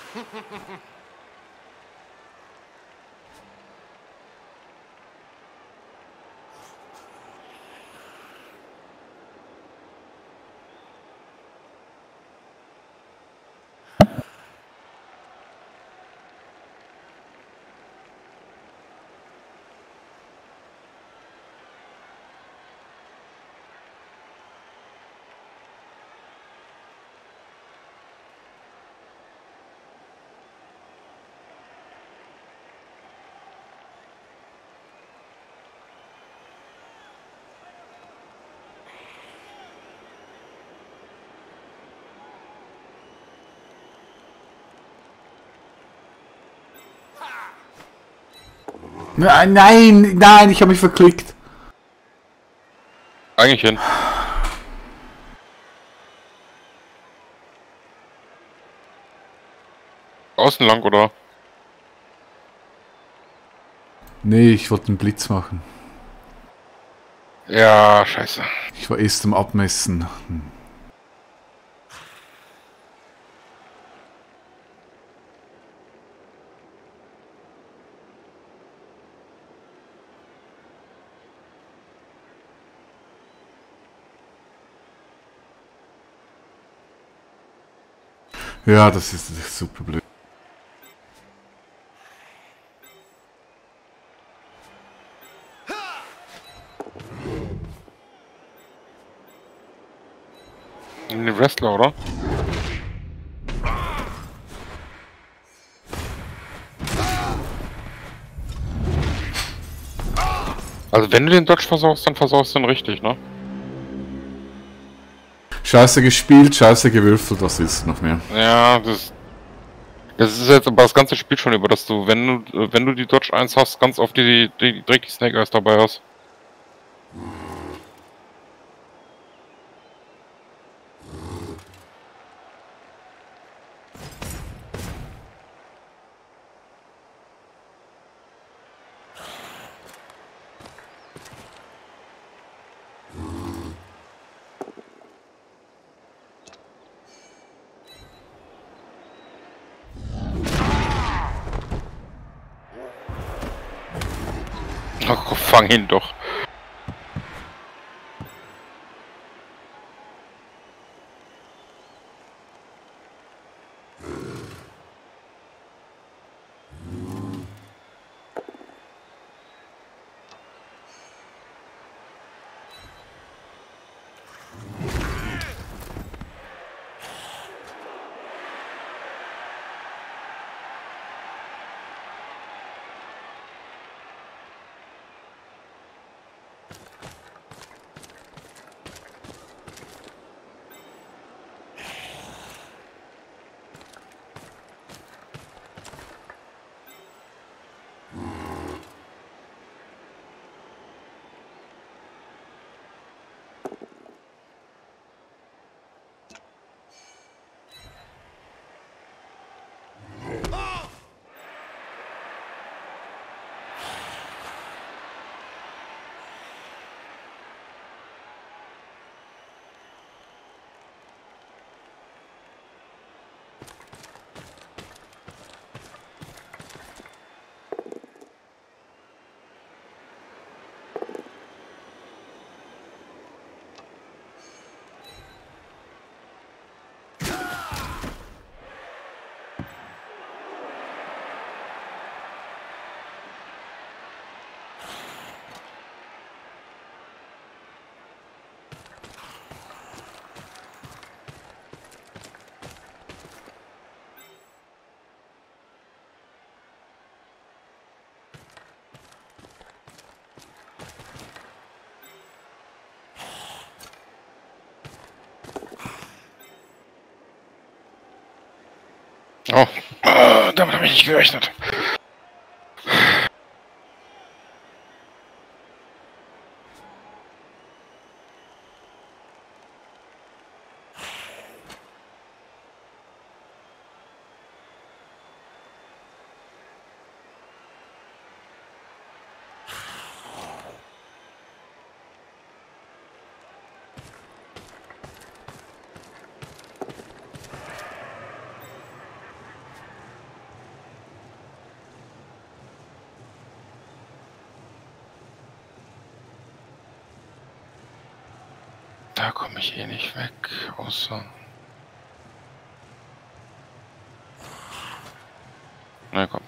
Nein, nein, nein, ich habe mich verklickt. Eigentlich hin. Außen lang, oder? Nee, ich wollte einen Blitz machen. Ja, scheiße. Ich war erst am Abmessen. Hm. Ja, das ist, das ist super blöd. Ein Wrestler, oder? Also wenn du den Dodge versaust, dann versaust du ihn richtig, ne? Scheiße gespielt, scheiße gewürfelt, was ist noch mehr? Ja, das... Das ist jetzt aber das ganze Spiel schon über, dass du, wenn du, wenn du die Dodge eins hast, ganz oft die, die, die Drecky Snake Eyes dabei hast. Ach, fang ihn doch. Oh, äh, damit habe ich nicht gerechnet. Da komme ich eh nicht weg, außer... Na komm.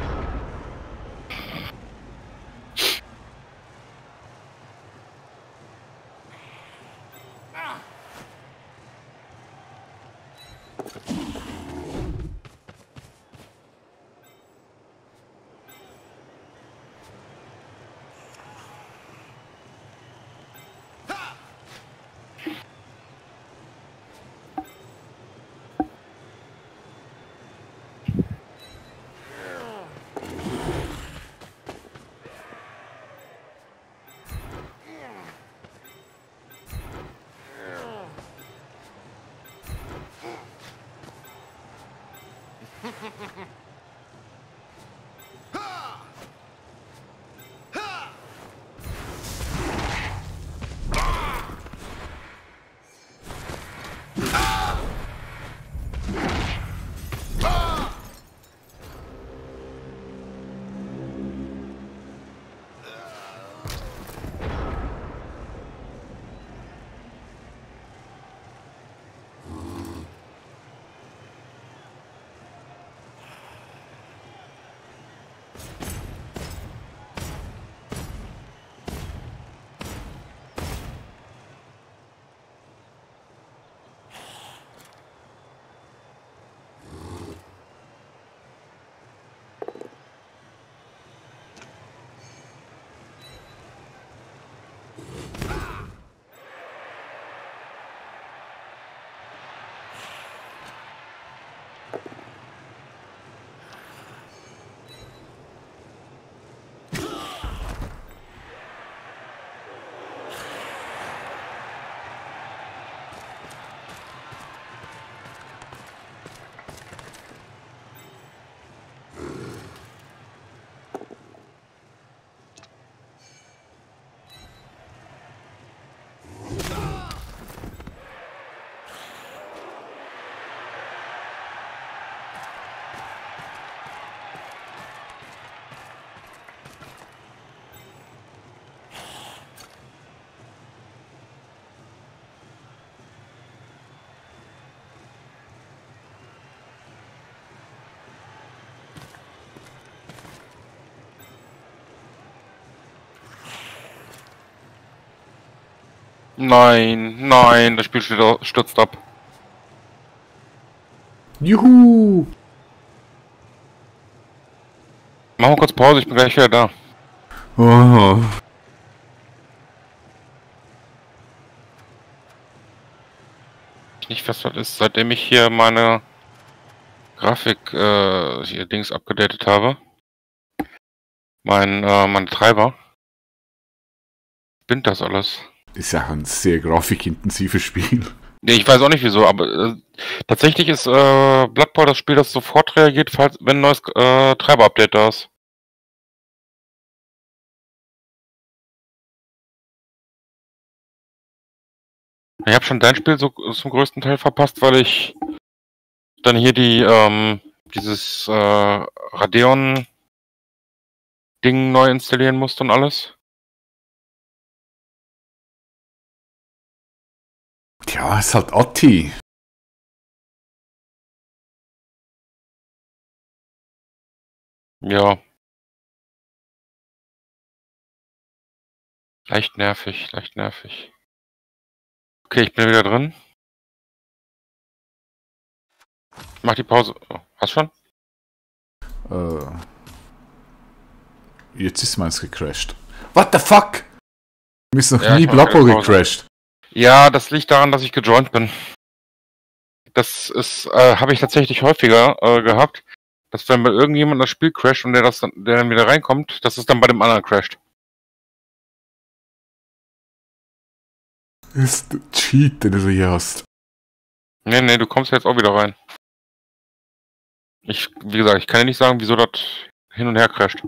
Nein, nein, das Spiel stürzt stürzt ab. Juhu! Machen wir kurz Pause, ich bin gleich wieder da. Oh. Nicht was das ist, seitdem ich hier meine Grafik, äh, hier Dings abgedatet habe. Mein, äh, mein Treiber. Bindet das alles. Ist ja ein sehr grafikintensives Spiel. Nee, ich weiß auch nicht wieso, aber äh, tatsächlich ist äh, Blood Bowl das Spiel, das sofort reagiert, falls wenn ein neues äh, Treiber-Update da ist. Ich habe schon dein Spiel so zum größten Teil verpasst, weil ich dann hier die ähm, dieses äh, Radeon Ding neu installieren musste und alles. Tja, ist halt Atti. Ja. Leicht nervig, leicht nervig. Okay, ich bin wieder drin. Ich mach die Pause. Oh, hast schon? Äh, jetzt ist meins gecrashed. What the fuck? Mir ist noch Ja, nie ich mach Blood Bowl wieder Pause. gecrashed. Ja, das liegt daran, dass ich gejoint bin. Das ist, äh, habe ich tatsächlich häufiger äh, gehabt, dass wenn bei irgendjemandem das Spiel crasht und der das dann, der dann wieder reinkommt, dass es dann bei dem anderen crasht. Ist der Cheat, den du hier hast. Nee, nee, du kommst jetzt auch wieder rein. Ich, wie gesagt, ich kann dir nicht sagen, wieso das hin und her crasht.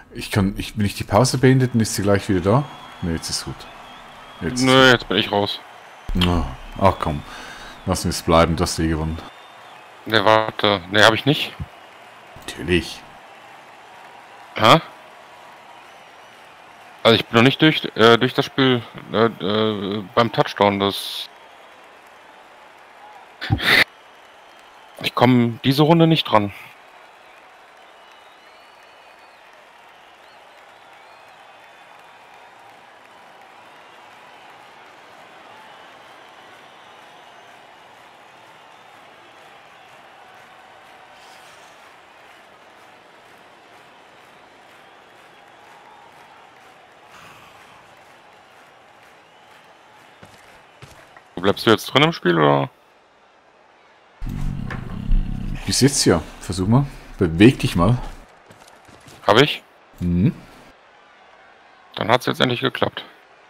Ich kann, ich, wenn ich die Pause beende, dann ist sie gleich wieder da. Ne, jetzt ist gut. Jetzt. Nö, jetzt bin ich raus. Oh, ach komm, lass uns bleiben, du hast eh gewonnen. Ne, warte. Ne, habe ich nicht. Natürlich. Hä? Also ich bin noch nicht durch, äh, durch das Spiel äh, äh, beim Touchdown. Das ich komme diese Runde nicht dran. Bleibst du jetzt drin im Spiel, oder? Bis jetzt ja. Versuch mal. Beweg dich mal. Habe ich? Mhm. Dann hat es jetzt endlich geklappt.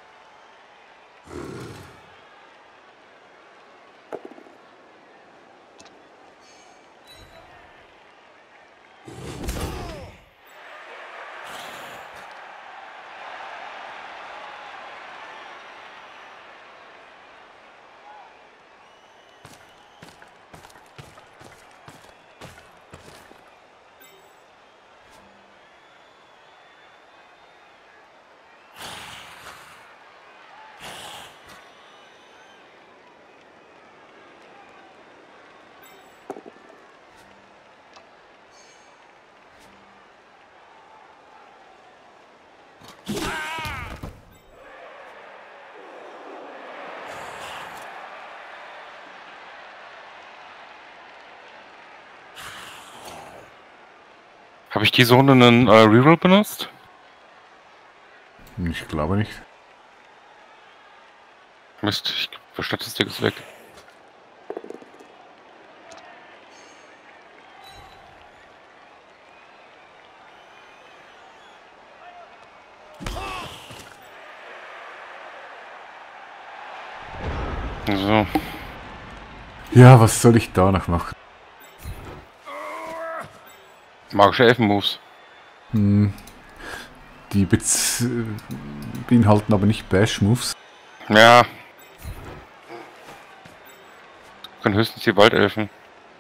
Habe ich diese Runde einen äh, Reroll benutzt? Ich glaube nicht. Mist, ich, die Statistik ist weg. So. Ja, was soll ich da noch machen? Magische Elfenmoves. Hm. Die bez beinhalten aber nicht Bash-Moves. Ja. Können höchstens die Waldelfen.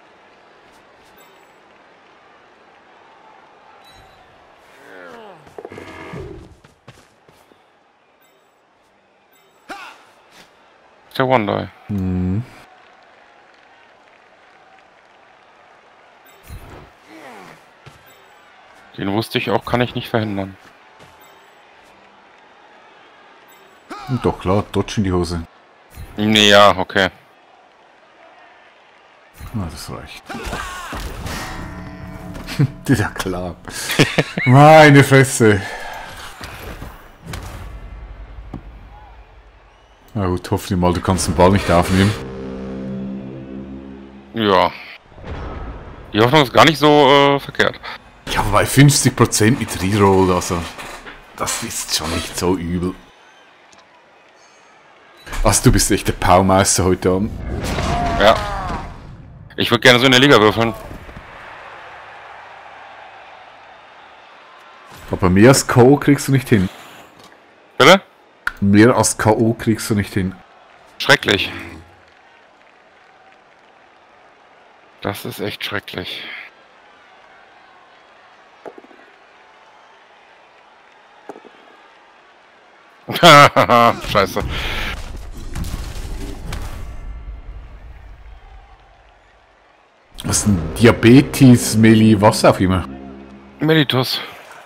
Der One-Die. Hm. Den wusste ich auch, kann ich nicht verhindern. Und doch klar, Dodge in die Hose. Nee, ja, okay. Ah, das reicht. Ja klar. Meine Fresse. Na gut, hoffentlich mal, du kannst den Ball nicht aufnehmen. Ja. Die Hoffnung ist gar nicht so äh, verkehrt. Ja, aber bei fünfzig Prozent mit Reroll, also das ist schon nicht so übel. Also du bist echt der Paumeister heute Abend. Ja. Ich würde gerne so in der Liga würfeln. Aber mehr als K O kriegst du nicht hin. Bitte? Mehr als K O kriegst du nicht hin. Schrecklich. Das ist echt schrecklich. Scheiße. Was ist ein Diabetes, Meli, was auch immer? Mellitus.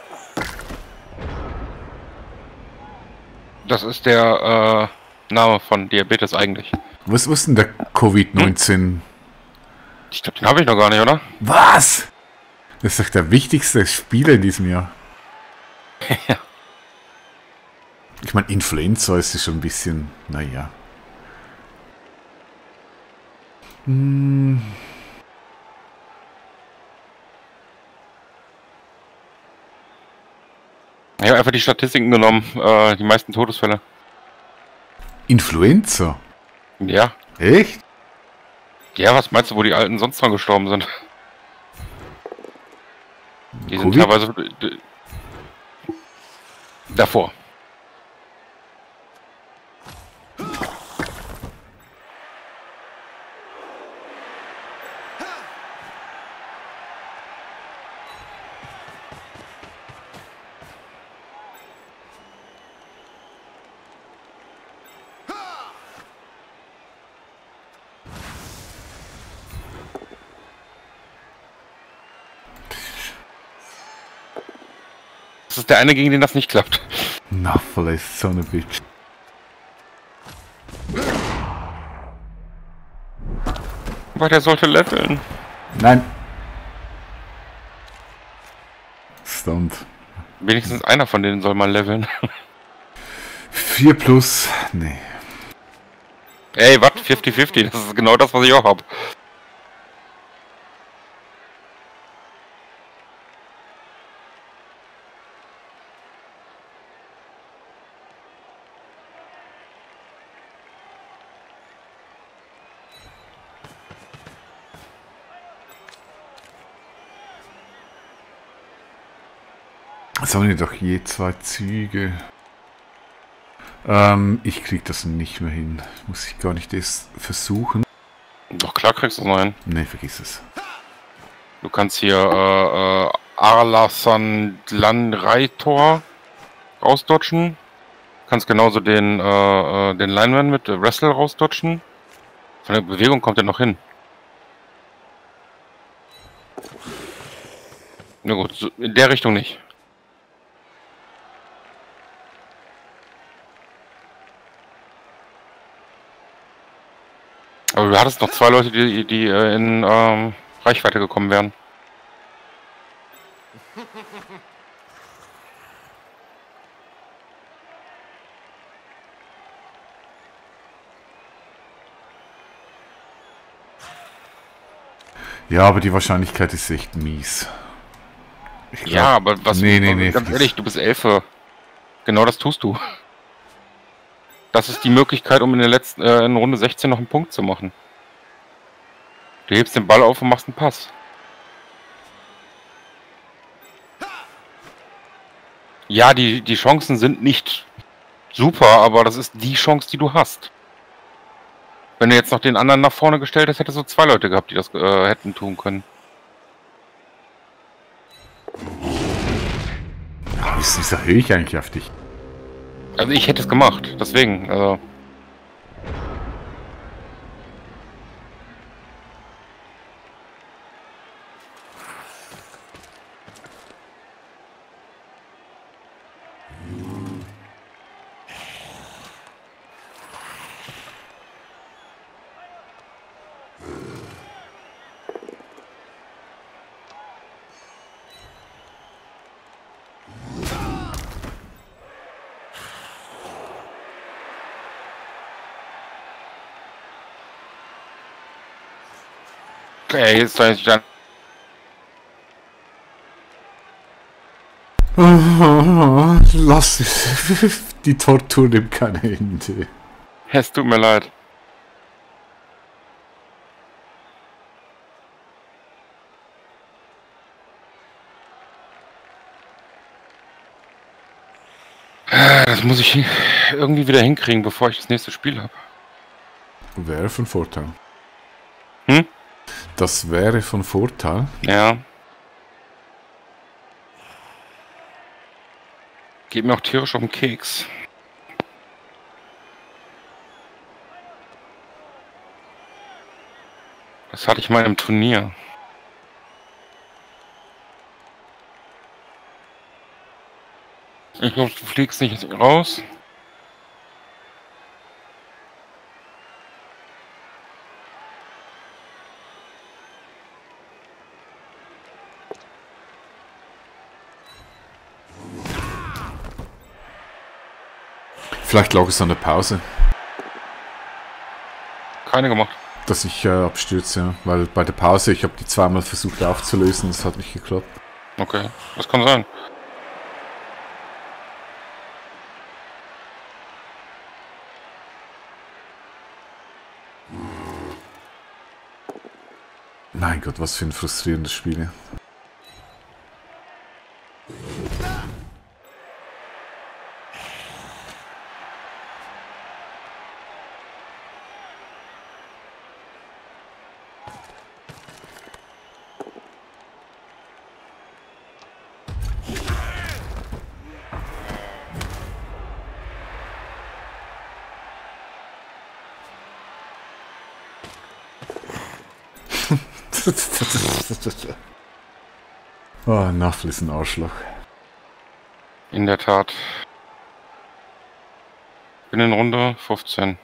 Das ist der äh, Name von Diabetes eigentlich. Was ist denn der Covid neunzehn? Hm? Ich glaube, den habe ich noch gar nicht, oder? Was? Das ist doch der wichtigste Spieler in diesem Jahr. Ja. Ich meine, Influenza ist schon ein bisschen, naja. Hm. Ich habe einfach die Statistiken genommen, äh, die meisten Todesfälle. Influenza? Ja. Echt? Ja, was meinst du, wo die Alten sonst dran gestorben sind? Die sind Covid? teilweise... Davor. Das ist der eine, gegen den das nicht klappt. Nuffle ist so eine Bitch. Aber der sollte leveln. Nein. Stunt. Wenigstens einer von denen soll mal leveln. vier plus. Nee. Ey, was? fünfzig fünfzig, das ist genau das, was ich auch hab. Sollen wir doch je zwei Züge. Ähm, ich krieg das nicht mehr hin. Muss ich gar nicht erst versuchen. Doch klar kriegst du es noch hin. Ne, vergiss es. Du kannst hier äh, äh, Arlasan Lanreitor rausdodgen. Kannst genauso den, äh, äh, den Lineman mit äh, Wrestle rausdodgen. Von der Bewegung kommt er noch hin. Na gut, so in der Richtung nicht. Aber du hattest noch zwei Leute, die, die äh, in ähm, Reichweite gekommen wären. Ja, aber die Wahrscheinlichkeit ist echt mies. Ich glaub, Ja, aber was... Nee, nee, nee. Ganz ehrlich, du bist Elfe. Genau das tust du. Das ist die Möglichkeit, um in der letzten äh, in Runde sechzehn noch einen Punkt zu machen. Du hebst den Ball auf und machst einen Pass. Ja, die, die Chancen sind nicht super, aber das ist die Chance, die du hast. Wenn du jetzt noch den anderen nach vorne gestellt hättest, hättest du zwei Leute gehabt, die das äh, hätten tun können. Ja, wieso erhöhe ich eigentlich auf dich? Also ich hätte es gemacht, deswegen, also... Ey, jetzt soll ich dann... Lass es. Die Tortur nimmt kein Ende. Es tut mir leid. Das muss ich irgendwie wieder hinkriegen, bevor ich das nächste Spiel habe. Wäre von Vorteil. Hm? Das wäre von Vorteil. Ja. Geht mir auch tierisch auf den Keks. Das hatte ich mal im Turnier. Ich hoffe, du fliegst nicht raus. Vielleicht lag es an der Pause, Keine gemacht. dass ich äh, abstürze, ja. Weil bei der Pause, ich habe die zweimal versucht aufzulösen, das hat nicht geklappt. Okay, das kann sein. Mein Gott, was für ein frustrierendes Spiel. Oh, Nuffle ist ein Arschloch. In der Tat. Binnenrunde fünfzehn.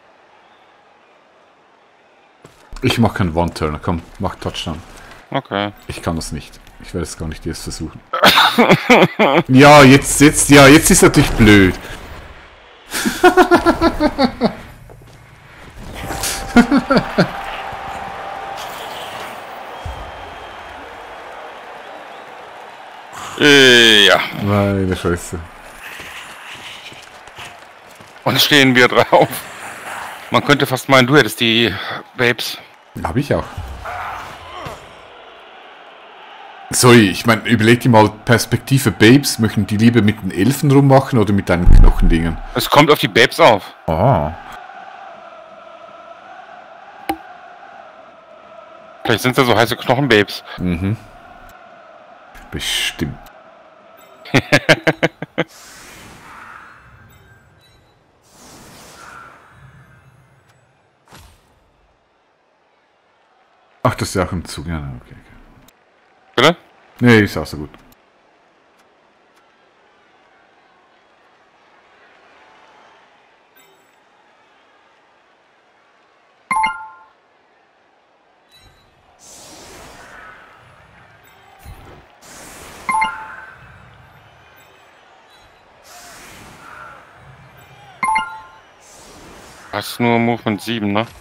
Ich mach keinen One-Turner, komm, mach Touchdown. Okay. Ich kann das nicht. Ich werde es gar nicht erst versuchen. Ja, jetzt, jetzt, ja, jetzt ist natürlich blöd. Äh, ja. Meine Scheiße. Und stehen wir drauf. Man könnte fast meinen, du hättest die Babes. Hab ich auch. Sorry, ich meine, überleg dir mal Perspektive Babes. Möchten die lieber mit den Elfen rummachen oder mit deinen Knochendingen? Es kommt auf die Babes auf. Ah. Vielleicht sind es ja so heiße Knochenbabes. Mhm. Bestimmt. Ach, das ist ja auch im Zug. Ja, okay, okay. Bitte? Nee, ist auch so gut. Hast nur Movement sieben, ne?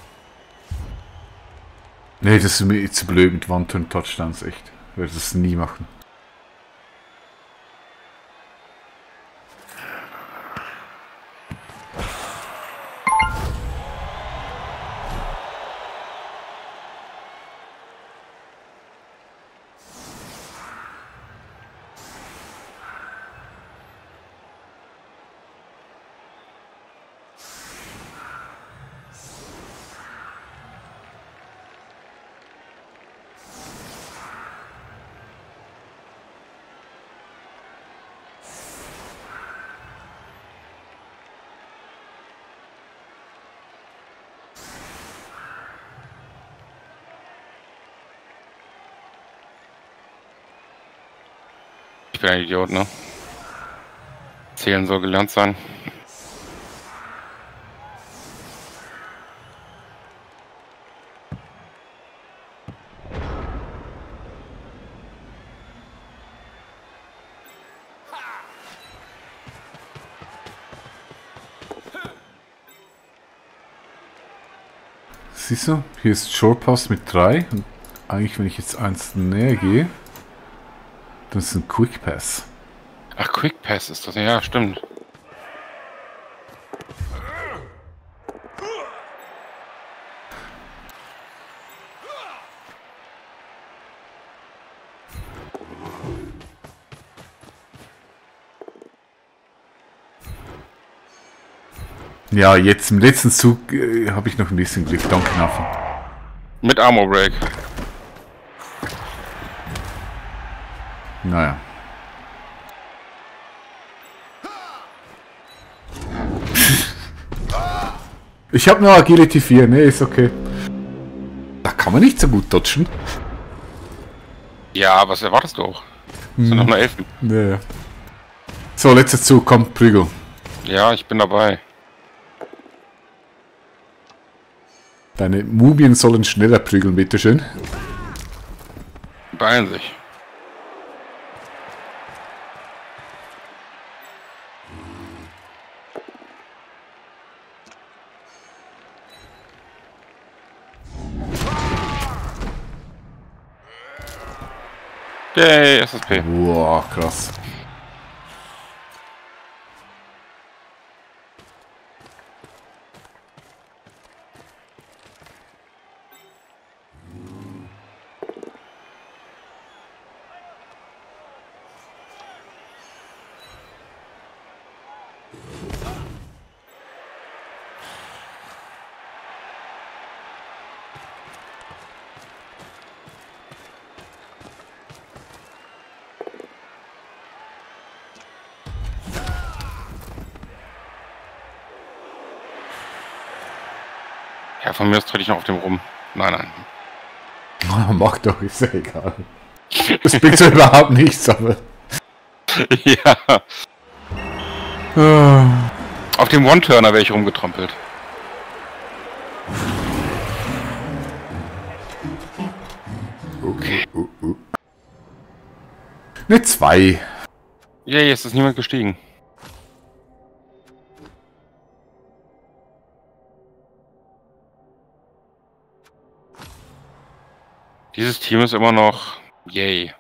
Nee, das ist mir zu blöd mit One-Turn-Touchdowns, echt. Ich werde das nie machen. Ich bin ein Idiot, ne? Zählen soll gelernt sein. Siehst du, hier ist Short Pass mit drei. Und eigentlich, wenn ich jetzt eins näher gehe, dann ist es ein Quick Pass. Ach, Quick Pass ist das. Ja, stimmt. Ja, jetzt im letzten Zug äh, habe ich noch ein bisschen Glück. Danke, Naffen. Mit Armor Break. Naja. Ich habe nur Agility vier, ne, ist okay. Da kann man nicht so gut dodgen. Ja, was erwartest du auch? Das sind Hm. noch nur Elfen. Ja. So, letzter Zug, komm, Prügel. Ja, ich bin dabei. Deine Mumien sollen schneller prügeln, bitteschön. Beeilen sich. Yay, S S P. Boah, krass. Ja, von mir aus trete ich noch auf dem rum. Nein, nein. Mach doch, ist ja egal. Das bringt so überhaupt nichts, aber... Ja. Ah. Auf dem One-Turner wäre ich rumgetrampelt. Okay. Uh, uh, uh. Ne, zwei. Ja, jetzt ist niemand gestiegen. Dieses Team ist immer noch... Yay.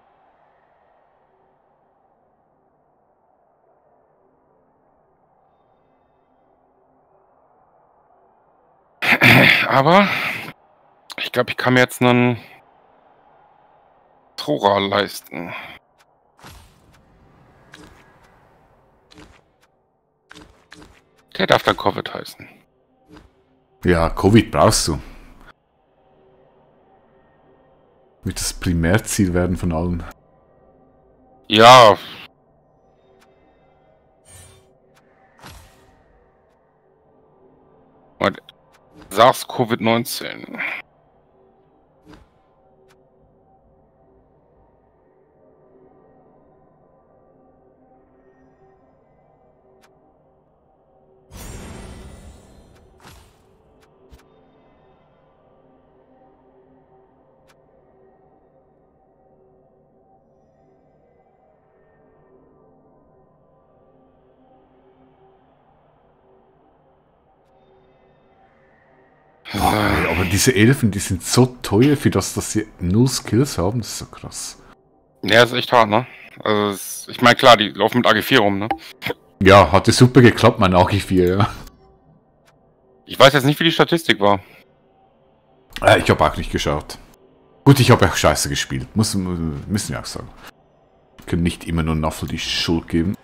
Aber... Ich glaube, ich kann mir jetzt einen... Thora leisten. Der darf dann Covid heißen. Ja, Covid brauchst du. Wird das Primärziel werden von allen. Ja. SARS Covid neunzehn. Boah, ey, aber diese Elfen, die sind so teuer, für das, dass sie null Skills haben, das ist so krass. Ja, ist echt hart, ne? Also, es, ich meine, klar, die laufen mit A G vier rum, ne? Ja, hatte super geklappt, mein A G vier, ja. Ich weiß jetzt nicht, wie die Statistik war. Äh, ich habe auch nicht geschaut. Gut, ich habe auch scheiße gespielt, muss, müssen wir auch sagen. Wir können nicht immer nur Naffel die Schuld geben.